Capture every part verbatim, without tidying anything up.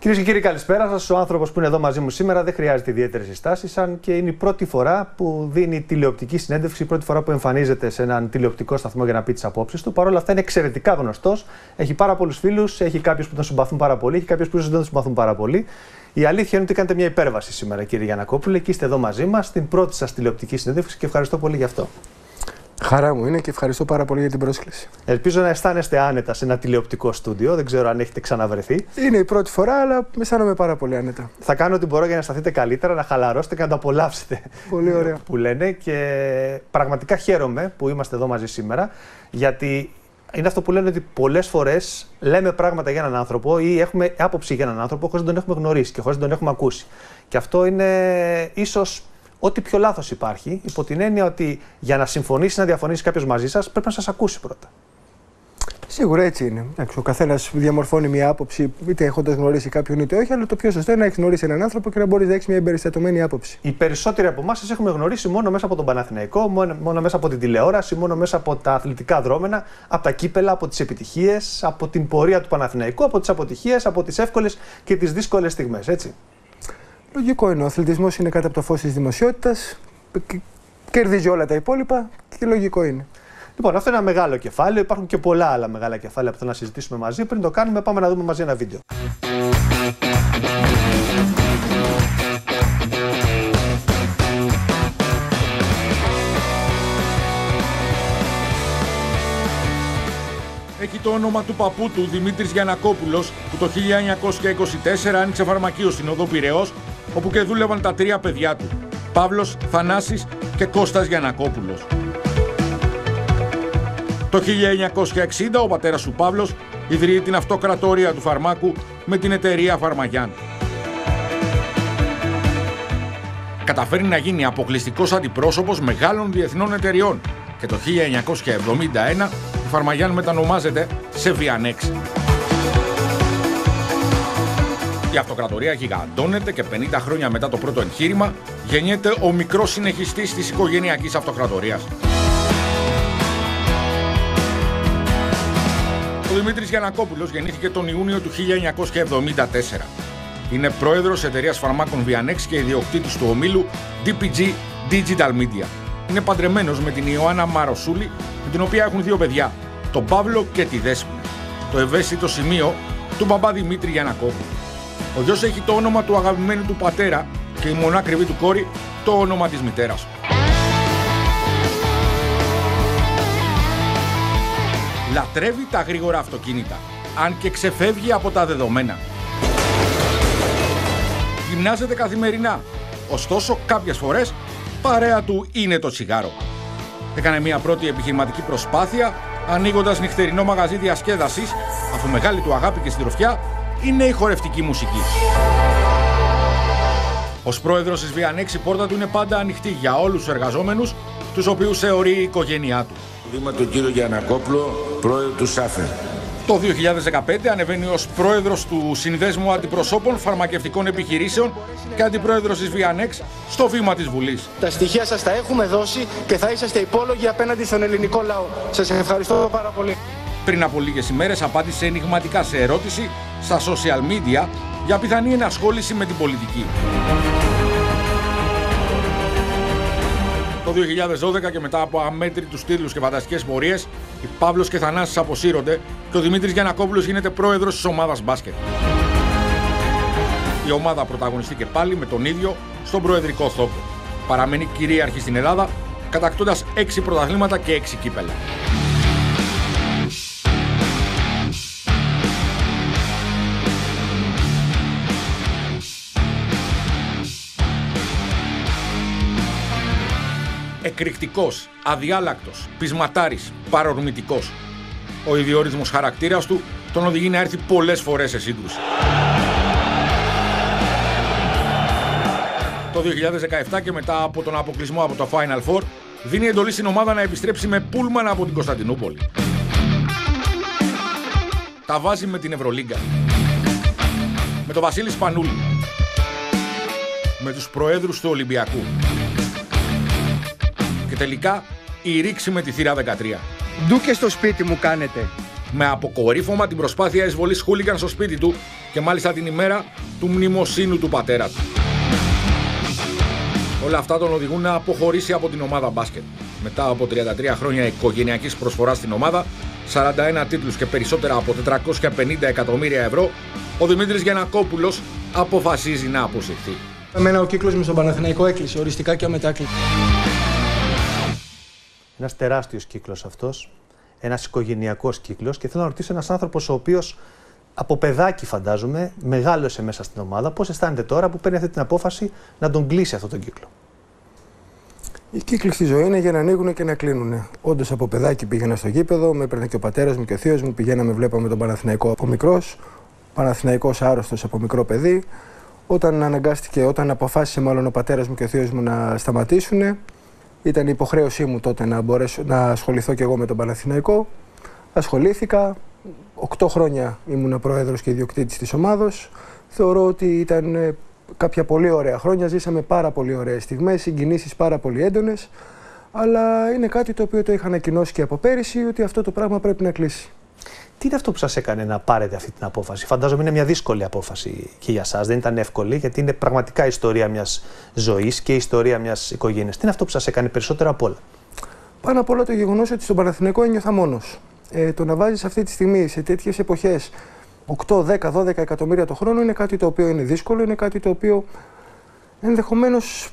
Κυρίες και κύριοι, καλησπέρα σας. Ο άνθρωπος που είναι εδώ μαζί μου σήμερα δεν χρειάζεται ιδιαίτερες συστάσεις, αν και είναι η πρώτη φορά που δίνει τηλεοπτική συνέντευξη, η πρώτη φορά που εμφανίζεται σε έναν τηλεοπτικό σταθμό για να πει τις απόψεις του. Παρ' όλα αυτά είναι εξαιρετικά γνωστός. Έχει πάρα πολλούς φίλους, έχει κάποιους που τον συμπαθούν πάρα πολύ, έχει κάποιους που ίσως δεν τον συμπαθούν πάρα πολύ. Η αλήθεια είναι ότι κάνετε μια υπέρβαση σήμερα, κύριε Γιαννακόπουλε, και είστε εδώ μαζί μας στην πρώτη σας τηλεοπτική συνέντευξη και ευχαριστώ πολύ γι' αυτό. Χαρά μου είναι και ευχαριστώ πάρα πολύ για την πρόσκληση. Ελπίζω να αισθάνεστε άνετα σε ένα τηλεοπτικό στούντιο. Δεν ξέρω αν έχετε ξαναβρεθεί. Είναι η πρώτη φορά, αλλά αισθάνομαι πάρα πολύ άνετα. Θα κάνω ό,τι μπορώ για να σταθείτε καλύτερα, να χαλαρώσετε και να το απολαύσετε. Πολύ ωραία. Που λένε. Και πραγματικά χαίρομαι που είμαστε εδώ μαζί σήμερα, γιατί είναι αυτό που λένε ότι πολλές φορές λέμε πράγματα για έναν άνθρωπο ή έχουμε άποψη για έναν άνθρωπο χωρίς να τον έχουμε γνωρίσει και χωρίς να τον έχουμε ακούσει. Και αυτό είναι ίσως ό,τι πιο λάθος υπάρχει, υπό την έννοια ότι για να συμφωνήσει, να διαφωνήσει κάποιος μαζί σας, πρέπει να σας ακούσει πρώτα. Σίγουρα έτσι είναι. Ο καθένας διαμορφώνει μια άποψη, είτε έχοντας γνωρίσει κάποιον είτε όχι, αλλά το πιο σωστό είναι να έχεις γνωρίσει έναν άνθρωπο και να μπορείς να έχεις μια εμπεριστατωμένη άποψη. Οι περισσότεροι από εμάς σας έχουμε γνωρίσει μόνο μέσα από τον Παναθηναϊκό, μόνο, μόνο μέσα από την τηλεόραση, μόνο μέσα από τα αθλητικά δρόμενα, από τα κύπελα, από τις επιτυχίες, από την πορεία του Παναθηναϊκού, από τις αποτυχίες, από τις εύκολες και τις δύσκολες στιγμές, έτσι. Λογικό είναι. Ο αθλητισμός είναι κάτω από το φως της δημοσιότητας, κερδίζει όλα τα υπόλοιπα και λογικό είναι. Λοιπόν, αυτό είναι ένα μεγάλο κεφάλαιο. Υπάρχουν και πολλά άλλα μεγάλα κεφάλαια που θέλω να συζητήσουμε μαζί. Πριν το κάνουμε, πάμε να δούμε μαζί ένα βίντεο. Έχει το όνομα του παππού του, Δημήτρης Γιαννακόπουλος, που το χίλια εννιακόσια είκοσι τέσσερα άνοιξε φαρμακείο στην οδό Πειραιώς, όπου και δούλευαν τα τρία παιδιά του, Παύλος, Θανάσης και Κώστας Γιαννακόπουλος. Το χίλια εννιακόσια εξήντα ο πατέρας του Παύλος ιδρύει την αυτοκρατορία του φαρμάκου με την εταιρεία Φαρμαγιάν. Καταφέρει να γίνει αποκλειστικός αντιπρόσωπος μεγάλων διεθνών εταιριών και το χίλια εννιακόσια εβδομήντα ένα η Φαρμαγιάν μετανομάζεται σε Βιανέξ. Η αυτοκρατορία γιγαντώνεται και πενήντα χρόνια μετά το πρώτο εγχείρημα γεννιέται ο μικρός συνεχιστής της οικογενειακής αυτοκρατορίας. Ο Δημήτρης Γιαννακόπουλος γεννήθηκε τον Ιούνιο του χίλια εννιακόσια εβδομήντα τέσσερα. Είναι πρόεδρος εταιρείας φαρμάκων Βιανέξ και ιδιοκτήτης του ομίλου ντι πι τζι Digital Media. Είναι παντρεμένος με την Ιωάννα Μαροσούλη, με την οποία έχουν δύο παιδιά, τον Παύλο και τη Δέσποινα. Το ευαίσθητο σημείο του μπαμπά Δημήτρη Γιαννακόπουλου. Ο γιος έχει το όνομα του αγαπημένου του πατέρα και η μονάκριβη του κόρη το όνομα της μητέρας του. Λατρεύει τα γρήγορα αυτοκίνητα, αν και ξεφεύγει από τα δεδομένα. Γυμνάζεται καθημερινά, ωστόσο κάποιες φορές παρέα του είναι το τσιγάρο. Έκανε μια πρώτη επιχειρηματική προσπάθεια ανοίγοντας νυχτερινό μαγαζί διασκέδασης, αφού μεγάλη του αγάπη και συντροφιά είναι η χορευτική μουσική. Ως πρόεδρος της Βιανέξ η πόρτα του είναι πάντα ανοιχτή για όλους τους εργαζόμενους, τους οποίους θεωρεί η οικογένειά του. Είμαι τον κύριο Γιαννακόπουλο, πρόεδρο του ΣΑΦΕ. Το δύο χιλιάδες δεκαπέντε ανεβαίνει ως πρόεδρος του Συνδέσμου Αντιπροσώπων Φαρμακευτικών Επιχειρήσεων και αντιπρόεδρος της Βιανέξ στο βήμα της Βουλής. Τα στοιχεία σας τα έχουμε δώσει και θα είσαστε υπόλογοι απέναντι στον ελληνικό λαό. Σας ευχαριστώ πάρα πολύ. Πριν από λίγες ημέρες απάντησε ενιγματικά σε ερώτηση στα social media για πιθανή ενασχόληση με την πολιτική. Το δύο χιλιάδες δώδεκα και μετά από αμέτρητους τίτλους και φανταστικές πορείες, οι Παύλος και Θανάσης αποσύρονται και ο Δημήτρης Γιαννακόπουλος γίνεται πρόεδρος της ομάδας μπάσκετ. Η ομάδα πρωταγωνιστεί και πάλι με τον ίδιο στον προεδρικό θόκο. Παραμένει κυρίαρχη στην Ελλάδα, κατακτώντας έξι πρωταθλήματα και έξι κύπελα. Εκρηκτικός, αδιάλακτος, πεισματάρης, παρορμητικός. Ο ιδιόρυθμος χαρακτήρας του τον οδηγεί να έρθει πολλές φορές σε σύγκρουση. Το δύο χιλιάδες δεκαεπτά και μετά από τον αποκλεισμό από το Final Four δίνει εντολή στην ομάδα να επιστρέψει με πούλμαν από την Κωνσταντινούπολη. Τα βάζει με την Ευρωλίγκα, με τον Βασίλη Σπανούλη, με τους προέδρους του Ολυμπιακού και τελικά η ρήξη με τη θύρα δεκατρία. Ντου και στο σπίτι μου κάνετε. με αποκορύφωμα την προσπάθεια εισβολής χούλιγκαν στο σπίτι του και μάλιστα την ημέρα του μνημοσύνου του πατέρα του. Όλα αυτά τον οδηγούν να αποχωρήσει από την ομάδα μπάσκετ. Μετά από τριάντα τρία χρόνια οικογενειακής προσφοράς στην ομάδα, σαράντα ένα τίτλους και περισσότερα από τετρακόσια πενήντα εκατομμύρια ευρώ, ο Δημήτρης Γιαννακόπουλος αποφασίζει να αποσυρθεί. Εμένα ο κύκλος μου στον Παναθηναϊκό έκλεισε οριστικά και αμετάκλητα. Ένας τεράστιος κύκλος αυτός, ένας οικογενειακός κύκλος, και θέλω να ρωτήσω ένας άνθρωπος ο οποίος από παιδάκι, φαντάζομαι, μεγάλωσε μέσα στην ομάδα. Πώς αισθάνεται τώρα που παίρνει αυτή την απόφαση να τον κλείσει αυτόν τον κύκλο? Οι κύκλοι στη ζωή είναι για να ανοίγουν και να κλείνουν. Όντως, από παιδάκι πήγαινα στο γήπεδο, με έπαιρνε και ο πατέρας μου και ο θείος μου. Πηγαίναμε, βλέπαμε τον Παναθηναϊκό από μικρός. Παναθηναϊκός άρρωστος από μικρό παιδί. Όταν αναγκάστηκε, όταν αποφάσισε μάλλον ο πατέρας μου και ο θείος μου να σταματήσουν, ήταν η υποχρέωσή μου τότε να μπορέσω να ασχοληθώ και εγώ με τον Παναθηναϊκό. Ασχολήθηκα. Οκτώ χρόνια ήμουνα πρόεδρος και ιδιοκτήτης της ομάδος. Θεωρώ ότι ήταν κάποια πολύ ωραία χρόνια. Ζήσαμε πάρα πολύ ωραίες στιγμές, συγκινήσεις πάρα πολύ έντονες. Αλλά είναι κάτι το οποίο το είχα ανακοινώσει και από πέρυσι, ότι αυτό το πράγμα πρέπει να κλείσει. Τι είναι αυτό που σας έκανε να πάρετε αυτή την απόφαση? Φαντάζομαι είναι μια δύσκολη απόφαση και για σας. Δεν ήταν εύκολη, γιατί είναι πραγματικά η ιστορία μιας ζωής και η ιστορία μιας οικογένειας. Τι είναι αυτό που σας έκανε περισσότερο απ' όλα? Πάνω απ' όλα το γεγονός ότι στον Παναθηναϊκό ένιωθα μόνος. Ε, το να βάζεις αυτή τη στιγμή σε τέτοιες εποχές οκτώ, δέκα, δώδεκα εκατομμύρια το χρόνο είναι κάτι το οποίο είναι δύσκολο, είναι κάτι το οποίο ενδεχομένως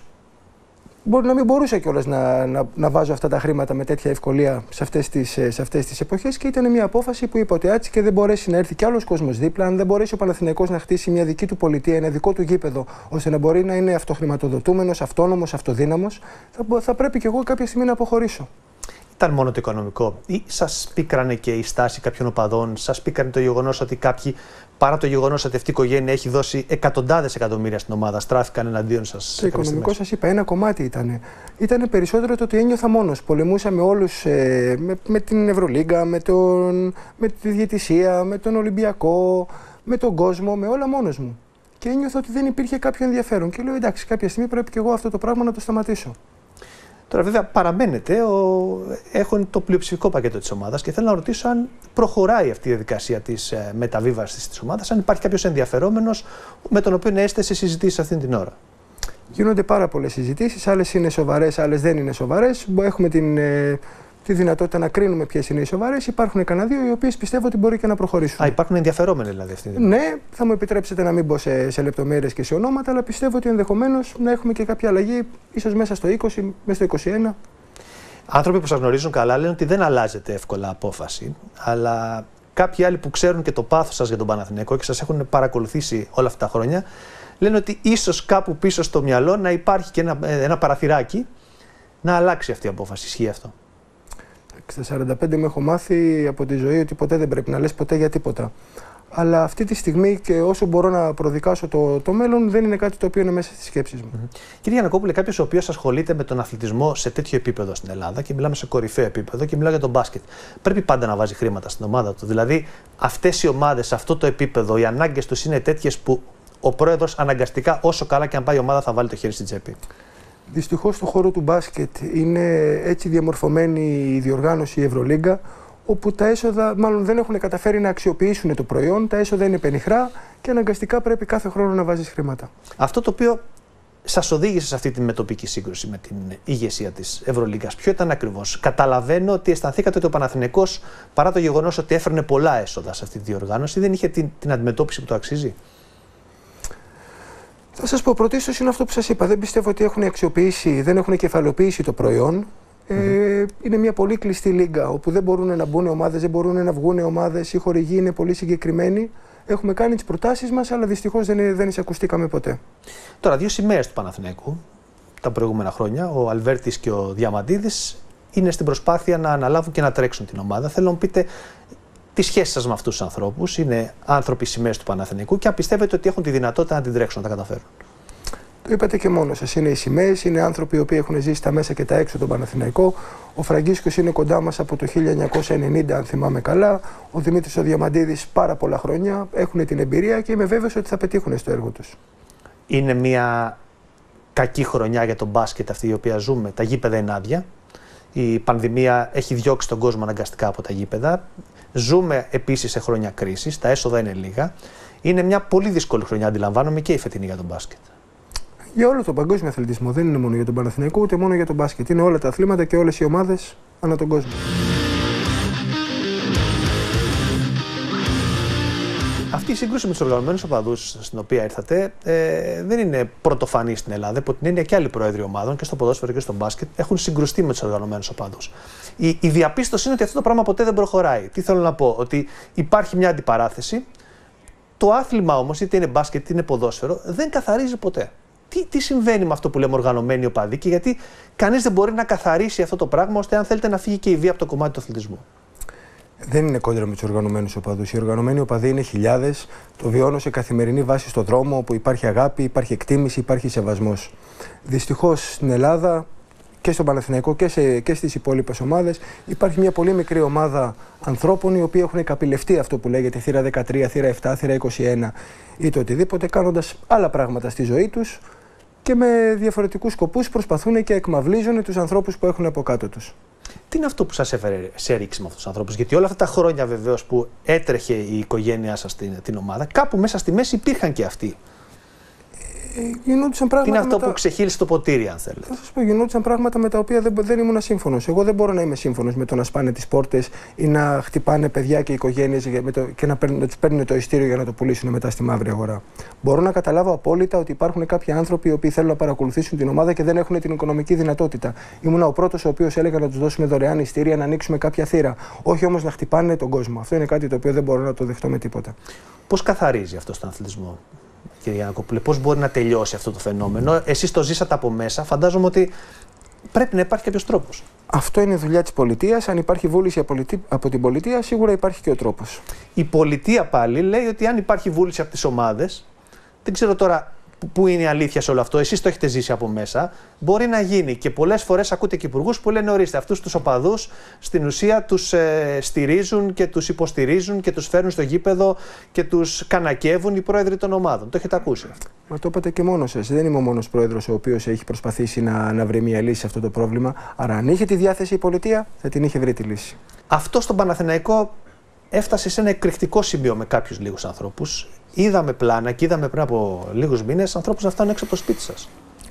μπορεί να μην μπορούσα κιόλας να, να, να βάζω αυτά τα χρήματα με τέτοια ευκολία σε αυτές τις, σε αυτές τις εποχές, και ήταν μια απόφαση που είπα ότι έτσι και δεν μπορέσει να έρθει κι άλλος κόσμος δίπλα, αν δεν μπορέσει ο Παναθηναϊκός να χτίσει μια δική του πολιτεία, ένα δικό του γήπεδο, ώστε να μπορεί να είναι αυτοχρηματοδοτούμενος, αυτόνομος, αυτοδύναμος, θα, θα πρέπει κι εγώ κάποια στιγμή να αποχωρήσω. Ήταν μόνο το οικονομικό, ή σας πίκρανε και η στάση κάποιων οπαδών, σας πίκρανε το γεγονός ότι κάποιοι, παρά το γεγονός ότι αυτή η οικογένεια έχει δώσει εκατοντάδες εκατομμύρια στην ομάδα, στράφηκαν εναντίον σας? Το οικονομικό, σας είπα, ένα κομμάτι ήταν. Ήταν περισσότερο το ότι ένιωθα μόνος. Πολεμούσα με όλους, ε, με, με την Ευρωλίγκα, με, τον, με τη διαιτησία, με τον Ολυμπιακό, με τον κόσμο, με όλα μόνος μου. Και ένιωθα ότι δεν υπήρχε κάποιο ενδιαφέρον. Και λέω εντάξει, κάποια στιγμή πρέπει και εγώ αυτό το πράγμα να το σταματήσω. Τώρα, βέβαια, παραμένετε, ο... έχουν το πλειοψηφικό πακέτο της ομάδας και θέλω να ρωτήσω αν προχωράει αυτή η διαδικασία της ε, μεταβίβασης της ομάδας, αν υπάρχει κάποιος ενδιαφερόμενος με τον οποίο είστε σε συζητήσεις αυτήν την ώρα. Γίνονται πάρα πολλές συζητήσεις, άλλες είναι σοβαρές, άλλες δεν είναι σοβαρές. Έχουμε την, ε, τη δυνατότητα να κρίνουμε ποιες είναι οι σοβαρές. Υπάρχουν κανένα δύο οι οποίες πιστεύω ότι μπορεί και να προχωρήσουν. Α, υπάρχουν ενδιαφερόμενοι δηλαδή αυτή την ώρα? Ναι, θα μου επιτρέψετε να μην μπω σε, σε λεπτομέρειες και σε ονόματα, αλλά πιστεύω ότι ενδεχομένως να έχουμε και κάποια αλλαγή, ίσως μέσα στο είκοσι, μέσα στο είκοσι ένα. Άνθρωποι που σας γνωρίζουν καλά λένε ότι δεν αλλάζετε εύκολα απόφαση, αλλά κάποιοι άλλοι που ξέρουν και το πάθος σας για τον Παναθηναϊκό και σας έχουν παρακολουθήσει όλα αυτά τα χρόνια, λένε ότι ίσως κάπου πίσω στο μυαλό να υπάρχει και ένα, ένα παραθυράκι να αλλάξει αυτή η απόφαση. Ισχύει αυτό? Στα σαράντα πέντε με έχω μάθει από τη ζωή ότι ποτέ δεν πρέπει να λες ποτέ για τίποτα. Αλλά αυτή τη στιγμή και όσο μπορώ να προδικάσω το, το μέλλον, δεν είναι κάτι το οποίο είναι μέσα στις σκέψεις μου. Mm-hmm. Κύριε Γιαννακόπουλε, κάποιος ο οποίος ασχολείται με τον αθλητισμό σε τέτοιο επίπεδο στην Ελλάδα, και μιλάμε σε κορυφαίο επίπεδο και μιλάω για τον μπάσκετ, πρέπει πάντα να βάζει χρήματα στην ομάδα του. Δηλαδή, αυτές οι ομάδες, σε αυτό το επίπεδο, οι ανάγκες τους είναι τέτοιες που ο πρόεδρος αναγκαστικά, όσο καλά και αν πάει η ομάδα, θα βάλει το χέρι στην τσέπη. Δυστυχώς στον χώρο του μπάσκετ είναι έτσι διαμορφωμένη η διοργάνωση, η Ευρωλίγκα, όπου τα έσοδα μάλλον δεν έχουν καταφέρει να αξιοποιήσουν το προϊόν, τα έσοδα είναι πενιχρά και αναγκαστικά πρέπει κάθε χρόνο να βάζεις χρήματα. Αυτό το οποίο σας οδήγησε σε αυτή τη μετοπική σύγκρουση με την ηγεσία της Ευρωλίγκας, ποιο ήταν ακριβώς? Καταλαβαίνω ότι αισθανθήκατε ότι ο Παναθηναϊκός, παρά το γεγονός ότι έφερνε πολλά έσοδα σε αυτή τη διοργάνωση, δεν είχε την, την αντιμετώπιση που το αξίζει. Θα σας πω, πρωτίστως είναι αυτό που σας είπα. Δεν πιστεύω ότι έχουν αξιοποιήσει, δεν έχουν κεφαλοποιήσει το προϊόν. Mm-hmm. Ε, είναι μια πολύ κλειστή λίγκα, όπου δεν μπορούν να μπουν ομάδες, δεν μπορούν να βγουν ομάδες. Οι χορηγοί είναι πολύ συγκεκριμένοι. Έχουμε κάνει τις προτάσεις μας, αλλά δυστυχώς δεν, δεν εισακουστήκαμε ποτέ. Τώρα, δύο σημαίες του Παναθηναϊκού τα προηγούμενα χρόνια, ο Αλβέρτης και ο Διαμαντίδης, είναι στην προσπάθεια να αναλάβουν και να τρέξουν την ομάδα. Θέλω να μου πείτε τη σχέση σας με αυτούς τους ανθρώπους. Είναι άνθρωποι σημαίες του Παναθηναϊκού και αν πιστεύετε ότι έχουν τη δυνατότητα να την τρέξουν, να τα καταφέρουν. Το είπατε και μόνο σας. Είναι οι σημαίες, είναι άνθρωποι οι οποίοι έχουν ζήσει τα μέσα και τα έξω τον Παναθηναϊκό. Ο Φραγκίσκος είναι κοντά μας από το χίλια εννιακόσια ενενήντα, αν θυμάμαι καλά. Ο Δημήτρης ο Διαμαντίδης πάρα πολλά χρόνια. Έχουν την εμπειρία και είμαι βέβαιος ότι θα πετύχουν στο έργο τους. Είναι μια κακή χρονιά για τον μπάσκετ αυτή η οποία ζούμε. Τα γήπεδα είναι άδεια Η πανδημία έχει διώξει τον κόσμο αναγκαστικά από τα γήπεδα. Ζούμε επίσης σε χρόνια κρίσης, τα έσοδα είναι λίγα. Είναι μια πολύ δύσκολη χρονιά, αντιλαμβάνομαι, και η φετινή για τον μπάσκετ. Για όλο τον παγκόσμιο αθλητισμό. Δεν είναι μόνο για τον Παναθηναϊκό, ούτε μόνο για τον μπάσκετ. Είναι όλα τα αθλήματα και όλες οι ομάδες ανά τον κόσμο. Αυτή η σύγκρουση με τους οργανωμένους οπαδούς στην οποία ήρθατε ε, δεν είναι πρωτοφανή στην Ελλάδα. Υπό την έννοια και άλλοι πρόεδροι ομάδων και στο ποδόσφαιρο και στο μπάσκετ έχουν συγκρουστεί με τους οργανωμένους οπαδούς. Η, η διαπίστωση είναι ότι αυτό το πράγμα ποτέ δεν προχωράει. Τι θέλω να πω, ότι υπάρχει μια αντιπαράθεση. Το άθλημα όμως, είτε είναι μπάσκετ είτε είναι ποδόσφαιρο, δεν καθαρίζει ποτέ. Τι, τι συμβαίνει με αυτό που λέμε οργανωμένοι οπαδοί και γιατί κανείς δεν μπορεί να καθαρίσει αυτό το πράγμα, ώστε αν θέλετε να φύγει και η βία από το κομμάτι του αθλητισμού. Δεν είναι κόντρα με τους οργανωμένους οπαδούς. Οι οργανωμένοι οπαδοί είναι χιλιάδες. Το βιώνω σε καθημερινή βάση στον δρόμο, όπου υπάρχει αγάπη, υπάρχει εκτίμηση, υπάρχει σεβασμός. Δυστυχώς στην Ελλάδα και στον Παναθηναϊκό και, σε, και στις υπόλοιπες ομάδες υπάρχει μια πολύ μικρή ομάδα ανθρώπων οι οποίοι έχουν καπηλευτεί αυτό που λέγεται θύρα δεκατρία, θύρα επτά, θύρα είκοσι ένα ή το οτιδήποτε, κάνοντας άλλα πράγματα στη ζωή τους και με διαφορετικούς σκοπούς προσπαθούν και εκμαυλίζουν τους ανθρώπους που έχουν από κάτω τους. Τι είναι αυτό που σας έφερε σε ρήξη με αυτούς τους ανθρώπους? Γιατί όλα αυτά τα χρόνια βεβαίως που έτρεχε η οικογένειά σας την, την ομάδα, κάπου μέσα στη μέση υπήρχαν και αυτοί. Ε, γινόντουσαν πράγματα. Τι είναι αυτό τα... που ξεχύλισε το ποτήρι, αν θέλετε? Θα σας πω, γινόντουσαν πράγματα με τα οποία δεν, δεν ήμουν σύμφωνος. Εγώ δεν μπορώ να είμαι σύμφωνος με το να σπάνε τις πόρτες ή να χτυπάνε παιδιά και οικογένειες και να, να τους παίρνουν το ειστήριο για να το πουλήσουν μετά στη μαύρη αγορά. Μπορώ να καταλάβω απόλυτα ότι υπάρχουν κάποιοι άνθρωποι οι οποίοι θέλουν να παρακολουθήσουν την ομάδα και δεν έχουν την οικονομική δυνατότητα. Ήμουν ο πρώτος ο οποίος έλεγα να τους δώσουμε δωρεάν ειστήρια, να ανοίξουμε κάποια θύρα. Όχι όμως να χτυπάνε τον κόσμο. Αυτό είναι κάτι το οποίο δεν μπορώ να το δεχτώ με τίποτα. Πώς καθαρίζει αυτό στον αθλητισμό, κύριε Γιαννακόπουλε, πώς μπορεί να τελειώσει αυτό το φαινόμενο? Εσείς το ζήσατε από μέσα, φαντάζομαι ότι πρέπει να υπάρχει κάποιος τρόπος. Αυτό είναι δουλειά της πολιτείας. Αν υπάρχει βούληση από την πολιτεία, σίγουρα υπάρχει και ο τρόπος. Η πολιτεία πάλι λέει ότι αν υπάρχει βούληση από τις ομάδες, δεν ξέρω τώρα πού είναι η αλήθεια σε όλο αυτό, εσείς το έχετε ζήσει από μέσα, μπορεί να γίνει. Και πολλές φορές ακούτε και υπουργούς που λένε: ορίστε, αυτούς τους οπαδούς στην ουσία τους ε, στηρίζουν και τους υποστηρίζουν και τους φέρνουν στο γήπεδο και τους κανακεύουν οι πρόεδροι των ομάδων. Το έχετε ακούσει? Μα το είπατε και μόνος σας. Δεν είμαι ο μόνος πρόεδρος ο οποίος έχει προσπαθήσει να, να βρει μια λύση σε αυτό το πρόβλημα. Άρα, αν είχε τη διάθεση η πολιτεία, θα την είχε βρει τη λύση. Αυτό στον Παναθηναϊκό έφτασε σε ένα εκρηκτικό σημείο με κάποιους λίγους ανθρώπους. Είδαμε πλάνα και είδαμε πριν από λίγους μήνες ανθρώπους να φτάνουν έξω από το σπίτι σας.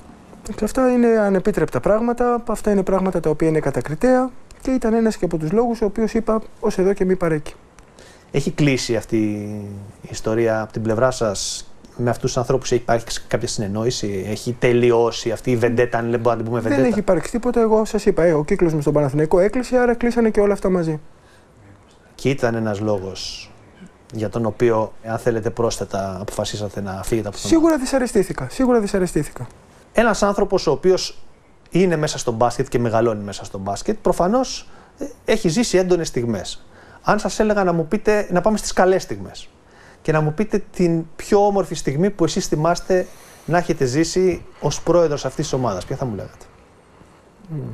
Και αυτά είναι ανεπίτρεπτα πράγματα. Αυτά είναι πράγματα τα οποία είναι κατακριτέα και ήταν ένας και από τους λόγους ο οποίος είπα: ως εδώ και μη παρέκει. Έχει κλείσει αυτή η ιστορία από την πλευρά σας? Με αυτούς τους ανθρώπους έχει υπάρξει κάποια συνεννόηση? Έχει τελειώσει αυτή η βεντέτα, αν μπορούμε να την πούμε βεντέτα? Δεν έχει υπάρξει τίποτα. Εγώ σας είπα: ε, ο κύκλος μου στον Παναθηναϊκό έκλεισε, άρα κλείσανε και όλα αυτά μαζί. Και ήταν ένας λόγος για τον οποίο, αν θέλετε πρόσθετα, αποφασίσατε να φύγετε από τον... Σίγουρα δυσαρεστήθηκα. Σίγουρα δυσαρεστήθηκα. Ένας άνθρωπος ο οποίος είναι μέσα στο μπάσκετ και μεγαλώνει μέσα στο μπάσκετ, προφανώς έχει ζήσει έντονες στιγμές. Αν σας έλεγα να μου πείτε, να πάμε στις καλές στιγμές και να μου πείτε την πιο όμορφη στιγμή που εσείς θυμάστε να έχετε ζήσει ως πρόεδρος αυτής της ομάδας, ποια θα μου λέγατε? Mm.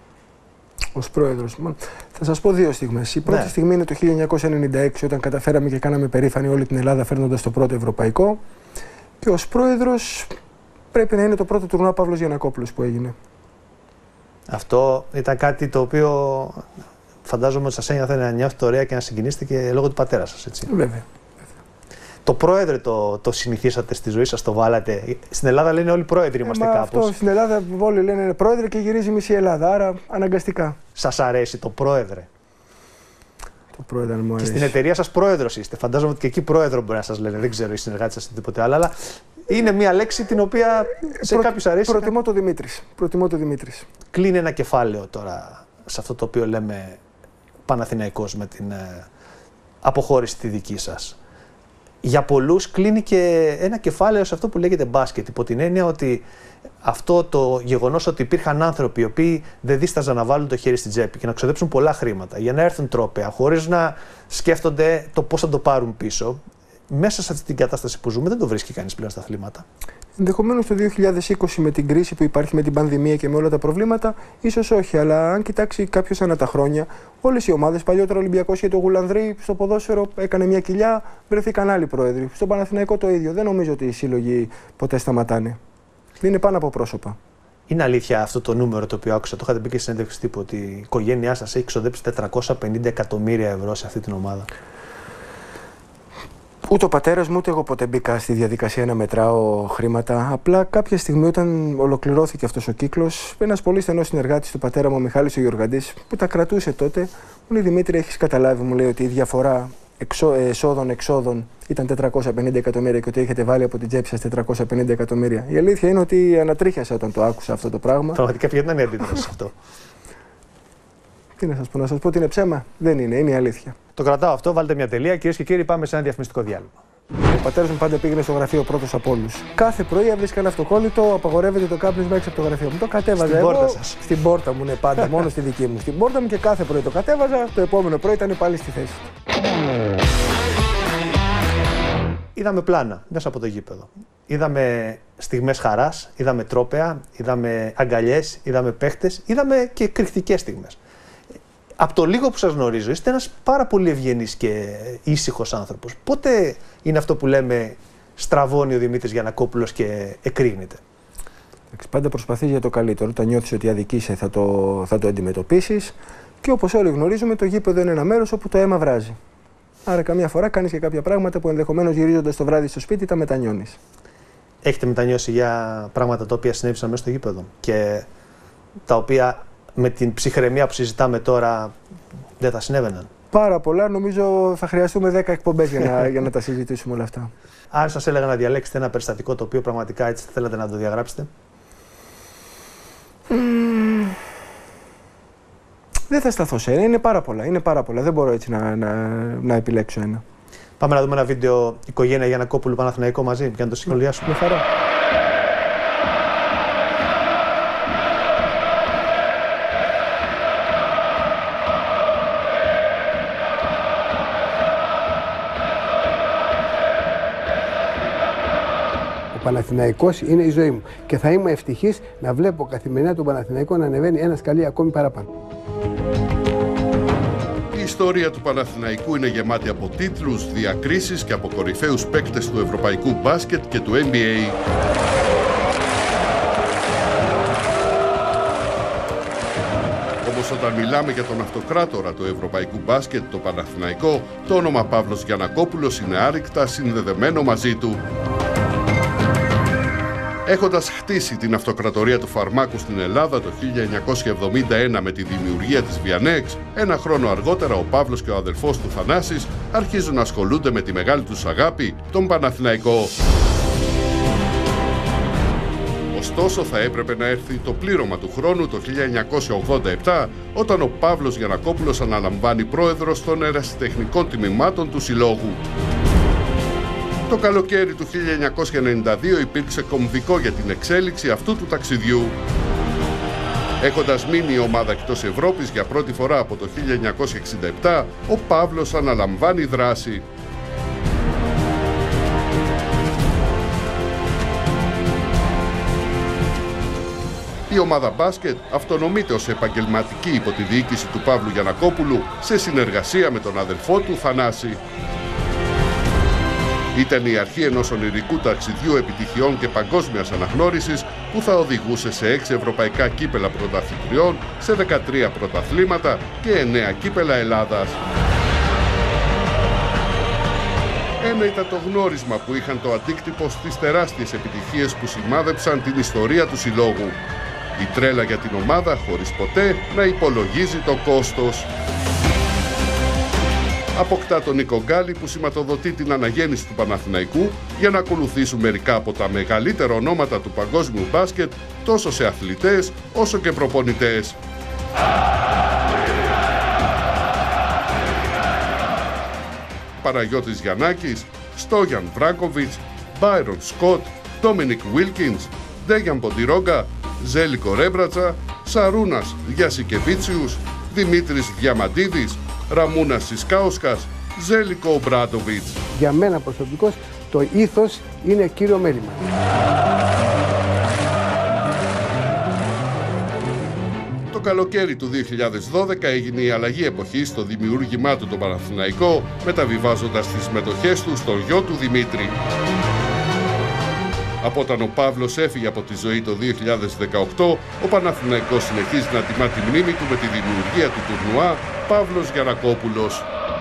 Ως πρόεδρος. Θα σας πω δύο στιγμές. Η πρώτη ναι. στιγμή είναι το χίλια εννιακόσια ενενήντα έξι, όταν καταφέραμε και κάναμε περήφανη όλη την Ελλάδα φέρνοντας το πρώτο ευρωπαϊκό. Και ως πρόεδρος πρέπει να είναι το πρώτο τουρνουά Παύλος Γιαννακόπουλος που έγινε. Αυτό ήταν κάτι το οποίο φαντάζομαι ότι σας ένιωθε να νιώθετε ωραία και να συγκινήσετε και λόγω του πατέρα σας, έτσι? Βέβαια. Το πρόεδρε το, το συνηθίσατε στη ζωή σας, το βάλατε? Στην Ελλάδα λένε όλοι πρόεδροι είμαστε ε, κάπως. Αυτό στην Ελλάδα όλοι λένε είναι πρόεδρε και γυρίζει μισή Ελλάδα, άρα αναγκαστικά. Σας αρέσει το πρόεδρε? Το πρόεδρε μου αρέσει. Και στην εταιρεία σας πρόεδρος είστε. Φαντάζομαι ότι και εκεί πρόεδρο μπορεί να σας λένε. Δεν ξέρω οι συνεργάτες σας ή τίποτε άλλο. Αλλά είναι μια λέξη την οποία σε Προ, κάποιους αρέσει. Προτιμώ το Δημήτρης. Προτιμώ το Δημήτρης. Κλείνει ένα κεφάλαιο τώρα σε αυτό το οποίο λέμε Παναθηναϊκός με την ε, αποχώρηση τη δική σας. Για πολλούς κλείνει και ένα κεφάλαιο σε αυτό που λέγεται μπάσκετ, υπό την έννοια ότι αυτό το γεγονός ότι υπήρχαν άνθρωποι οι οποίοι δεν δίσταζαν να βάλουν το χέρι στην τσέπη και να ξοδέψουν πολλά χρήματα για να έρθουν τρόπαια, χωρίς να σκέφτονται το πώς θα το πάρουν πίσω, μέσα σε αυτή την κατάσταση που ζούμε δεν το βρίσκει κανείς πλέον στα αθλήματα. Ενδεχομένως το δύο χιλιάδες είκοσι με την κρίση που υπάρχει με την πανδημία και με όλα τα προβλήματα, ίσως όχι, αλλά αν κοιτάξει κάποιος ανά τα χρόνια, όλες οι ομάδες, παλιότερα ο Ολυμπιακός και το Γουλανδρή, στο ποδόσφαιρο έκανε μια κοιλιά, βρεθήκαν άλλοι πρόεδροι. Στον Παναθηναϊκό το ίδιο. Δεν νομίζω ότι οι σύλλογοι ποτέ σταματάνε. Είναι πάνω από πρόσωπα. Είναι αλήθεια αυτό το νούμερο το οποίο άκουσα, το είχατε πει και στη συνέντευξη τύπου, ότι η οικογένειά σας έχει ξοδέψει τετρακόσια πενήντα εκατομμύρια ευρώ σε αυτή την ομάδα? Ούτε ο πατέρας μου, ούτε εγώ ποτέ μπήκα στη διαδικασία να μετράω χρήματα. Απλά κάποια στιγμή, όταν ολοκληρώθηκε αυτός ο κύκλος, ένας πολύ στενός συνεργάτης του πατέρα μου, ο Μιχάλης ο Γεωργαντής, που τα κρατούσε τότε, μου λέει: Δημήτρη, έχεις καταλάβει, μου λέει, ότι η διαφορά εσόδων-εξόδων ήταν τετρακόσια πενήντα εκατομμύρια και ότι έχετε βάλει από την τσέπη σας τετρακόσια πενήντα εκατομμύρια. Η αλήθεια είναι ότι ανατρίχιασα όταν το άκουσα αυτό το πράγμα. Πραγματικά ποια ήταν η αντίδραση σε αυτό? Τι να σας πω, να σας πω ότι είναι ψέμα? Δεν είναι, είναι η αλήθεια. Το κρατάω αυτό, βάλτε μια τελεία. Κυρίες και κύριοι, πάμε σε ένα διαφημιστικό διάλειμμα. Ο πατέρας μου πάντα πήγαινε στο γραφείο πρώτος από όλους. Κάθε πρωί έβρισκα ένα αυτοκόλλητο, απαγορεύεται το κάπνισμα έξω από το γραφείο μου. Το κατέβαζα στην εγώ. Πόρτα σας. Στην πόρτα μου, ναι, πάντα, μόνο στη δική μου. Στην πόρτα μου και κάθε πρωί το κατέβαζα. Το επόμενο πρωί ήταν πάλι στη θέση. Είδαμε πλάνα μέσα από το γήπεδο. Είδαμε στιγμές χαράς, είδαμε τρόπαια, είδαμε αγκαλιές, είδαμε παίχτες, είδαμε και κρυκτικές στιγμές. Από το λίγο που σας γνωρίζω, είστε ένας πάρα πολύ ευγενής και ήσυχος άνθρωπος. Πότε είναι αυτό που λέμε στραβώνει ο Δημήτρης Γιαννακόπουλος και εκρήγνεται? Πάντα προσπαθείς για το καλύτερο. Όταν νιώθεις ότι αδικείσαι, θα το, θα το αντιμετωπίσεις. Και όπως όλοι γνωρίζουμε, το γήπεδο είναι ένα μέρος όπου το αίμα βράζει. Άρα, καμιά φορά κάνεις και κάποια πράγματα που ενδεχομένως γυρίζοντας το βράδυ στο σπίτι τα μετανιώνεις. Έχετε μετανιώσει για πράγματα τα οποία συνέβησαν μέσα στο γήπεδο και τα οποία με την ψυχραιμία που συζητάμε τώρα δεν θα συνέβαιναν? Πάρα πολλά. Νομίζω θα χρειαστούμε δέκα εκπομπές για να, για να τα συζητήσουμε όλα αυτά. Αν σας έλεγα να διαλέξετε ένα περιστατικό το οποίο πραγματικά έτσι θέλατε να το διαγράψετε? Mm. Δεν θα σταθώ σε ένα. Είναι πάρα πολλά. Είναι πάρα πολλά. Δεν μπορώ έτσι να, να, να επιλέξω ένα. Πάμε να δούμε ένα βίντεο οικογένεια Γιαννακόπουλου Παναθηναϊκό μαζί για να το σχολιάσουμε. Με χαρά. Ο Παναθηναϊκός είναι η ζωή μου και θα είμαι ευτυχής να βλέπω καθημερινά τον Παναθηναϊκό να ανεβαίνει ένα σκαλί ακόμη παραπάνω. Η ιστορία του Παναθηναϊκού είναι γεμάτη από τίτλους, διακρίσεις και από κορυφαίους παίκτες του ευρωπαϊκού μπάσκετ και του N B A. Όμως όταν μιλάμε για τον αυτοκράτορα του ευρωπαϊκού μπάσκετ, το Παναθηναϊκό, το όνομα Παύλος Γιαννακόπουλος είναι άρρηκτα συνδεδεμένο μαζί του. Έχοντας χτίσει την αυτοκρατορία του φαρμάκου στην Ελλάδα το χίλια εννιακόσια εβδομήντα ένα με τη δημιουργία της Βιανέξ, ένα χρόνο αργότερα ο Παύλος και ο αδελφός του Θανάσης αρχίζουν να ασχολούνται με τη μεγάλη τους αγάπη, τον Παναθηναϊκό. Ωστόσο θα έπρεπε να έρθει το πλήρωμα του χρόνου το χίλια εννιακόσια ογδόντα επτά, όταν ο Παύλος Γιαννακόπουλος αναλαμβάνει πρόεδρος των ερασιτεχνικών τμήματων του Συλλόγου. Το καλοκαίρι του χίλια εννιακόσια ενενήντα δύο υπήρξε κομβικό για την εξέλιξη αυτού του ταξιδιού. Έχοντας μείνει η ομάδα εκτός Ευρώπης για πρώτη φορά από το χίλια εννιακόσια εξήντα επτά, ο Παύλος αναλαμβάνει δράση. Η ομάδα μπάσκετ αυτονομείται ως επαγγελματική υπό τη διοίκηση του Παύλου Γιαννακόπουλου σε συνεργασία με τον αδελφό του Θανάση. Ήταν η αρχή ενός ονειρικού ταξιδιού επιτυχιών και παγκόσμιας αναγνώρισης που θα οδηγούσε σε έξι ευρωπαϊκά κύπελα πρωταθλητριών, σε δεκατρία πρωταθλήματα και εννέα κύπελα Ελλάδας. Ένα ήταν το γνώρισμα που είχαν το αντίκτυπο στις τεράστιες επιτυχίες που σημάδεψαν την ιστορία του συλλόγου. Η τρέλα για την ομάδα χωρίς ποτέ να υπολογίζει το κόστος. Αποκτά τον Νίκο Γκάλι που σηματοδοτεί την αναγέννηση του Παναθηναϊκού για να ακολουθήσουν μερικά από τα μεγαλύτερα ονόματα του παγκόσμιου μπάσκετ τόσο σε αθλητές όσο και προπονητές. Παναγιώτης Γιαννάκης, Στόγιαν Βράνκοβιτς, Μπάιρον Σκοτ, Ντόμινικ Βίλκινς, Ντέγιαν Ποντιρόγκα, Ζέλικο Ρέμπρατσα, Σαρούνας Γιασικεβίτσιους, Δημήτρης Διαμαντίδης, Ραμούνας Σισκάουσκας, Ζέλικο Ομπράντοβιτς. Για μένα προσωπικώς το ήθος είναι κύριο μέλημα. Το καλοκαίρι του δύο χιλιάδες δώδεκα έγινε η αλλαγή εποχής στο δημιούργημά του το Παναθηναϊκό, μεταβιβάζοντας τις μετοχές του στον γιο του Δημήτρη. Από όταν ο Παύλος έφυγε από τη ζωή το δύο χιλιάδες δεκαοκτώ, ο Παναθηναϊκός συνεχίζει να τιμά τη μνήμη του με τη δημιουργία του τουρνουά Παύλος Γιαννακόπουλος.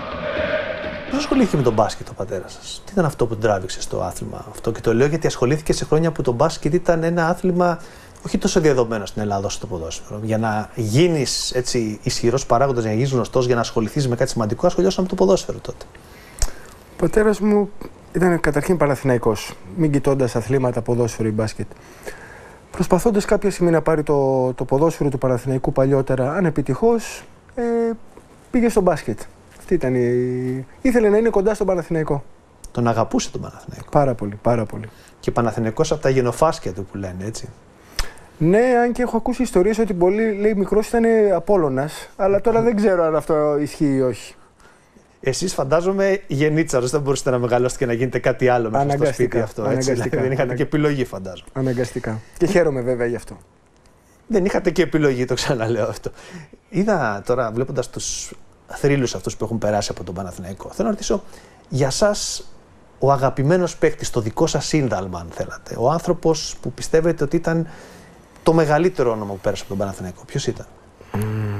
Πώς ασχολήθηκε με τον μπάσκετ ο πατέρας σας? Τι ήταν αυτό που τον τράβηξε στο άθλημα αυτό? Και το λέω γιατί ασχολήθηκε σε χρόνια που το μπάσκετ ήταν ένα άθλημα όχι τόσο διαδομένο στην Ελλάδα όσο το ποδόσφαιρο. Για να γίνεις έτσι ισχυρός παράγοντας, για να γίνεις γνωστός, για να ασχοληθείς με κάτι σημαντικό, ασχολιώσαν με το ποδόσφαιρο τότε. Ο πατέρας μου ήταν καταρχήν Παναθηναϊκός, μην κοιτώντας αθλήματα, ποδόσφαιρο ή μπάσκετ. Προσπαθώντας κάποια στιγμή να πάρει το, το ποδόσφαιρο του Παναθηναϊκού παλιότερα, ανεπιτυχώς, ε, πήγε στο μπάσκετ. Αυτή ήταν η... Ήθελε να είναι κοντά στον Παναθηναϊκό. Τον αγαπούσε τον Παναθηναϊκό. Πάρα πολύ, πάρα πολύ. Και Παναθηναϊκός από τα γενοφάσκια του που λένε, έτσι. Ναι, αν και έχω ακούσει ιστορίες ότι πολύ, λέει, μικρός ήταν Απόλλωνας, αλλά τώρα δεν ξέρω αν αυτό ισχύει ή όχι. Εσείς φαντάζομαι γενίτσαρος, δεν μπορούσατε να μεγαλώσετε και να γίνετε κάτι άλλο μέσα στο σπίτι αυτό. Έτσι, δηλαδή, δεν είχατε και επιλογή, φαντάζομαι. Αναγκαστικά. Και χαίρομαι βέβαια γι' αυτό. Δεν είχατε και επιλογή, το ξαναλέω αυτό. Είδα τώρα, βλέποντας τους θρύλους αυτούς που έχουν περάσει από τον Παναθηναϊκό, θέλω να ρωτήσω για σας ο αγαπημένος παίκτης, το δικό σας σύνδαλμα, αν θέλατε. Ο άνθρωπος που πιστεύετε ότι ήταν το μεγαλύτερο όνομα που πέρασε από τον Παναθηναϊκό. Ποιος ήταν? Mm.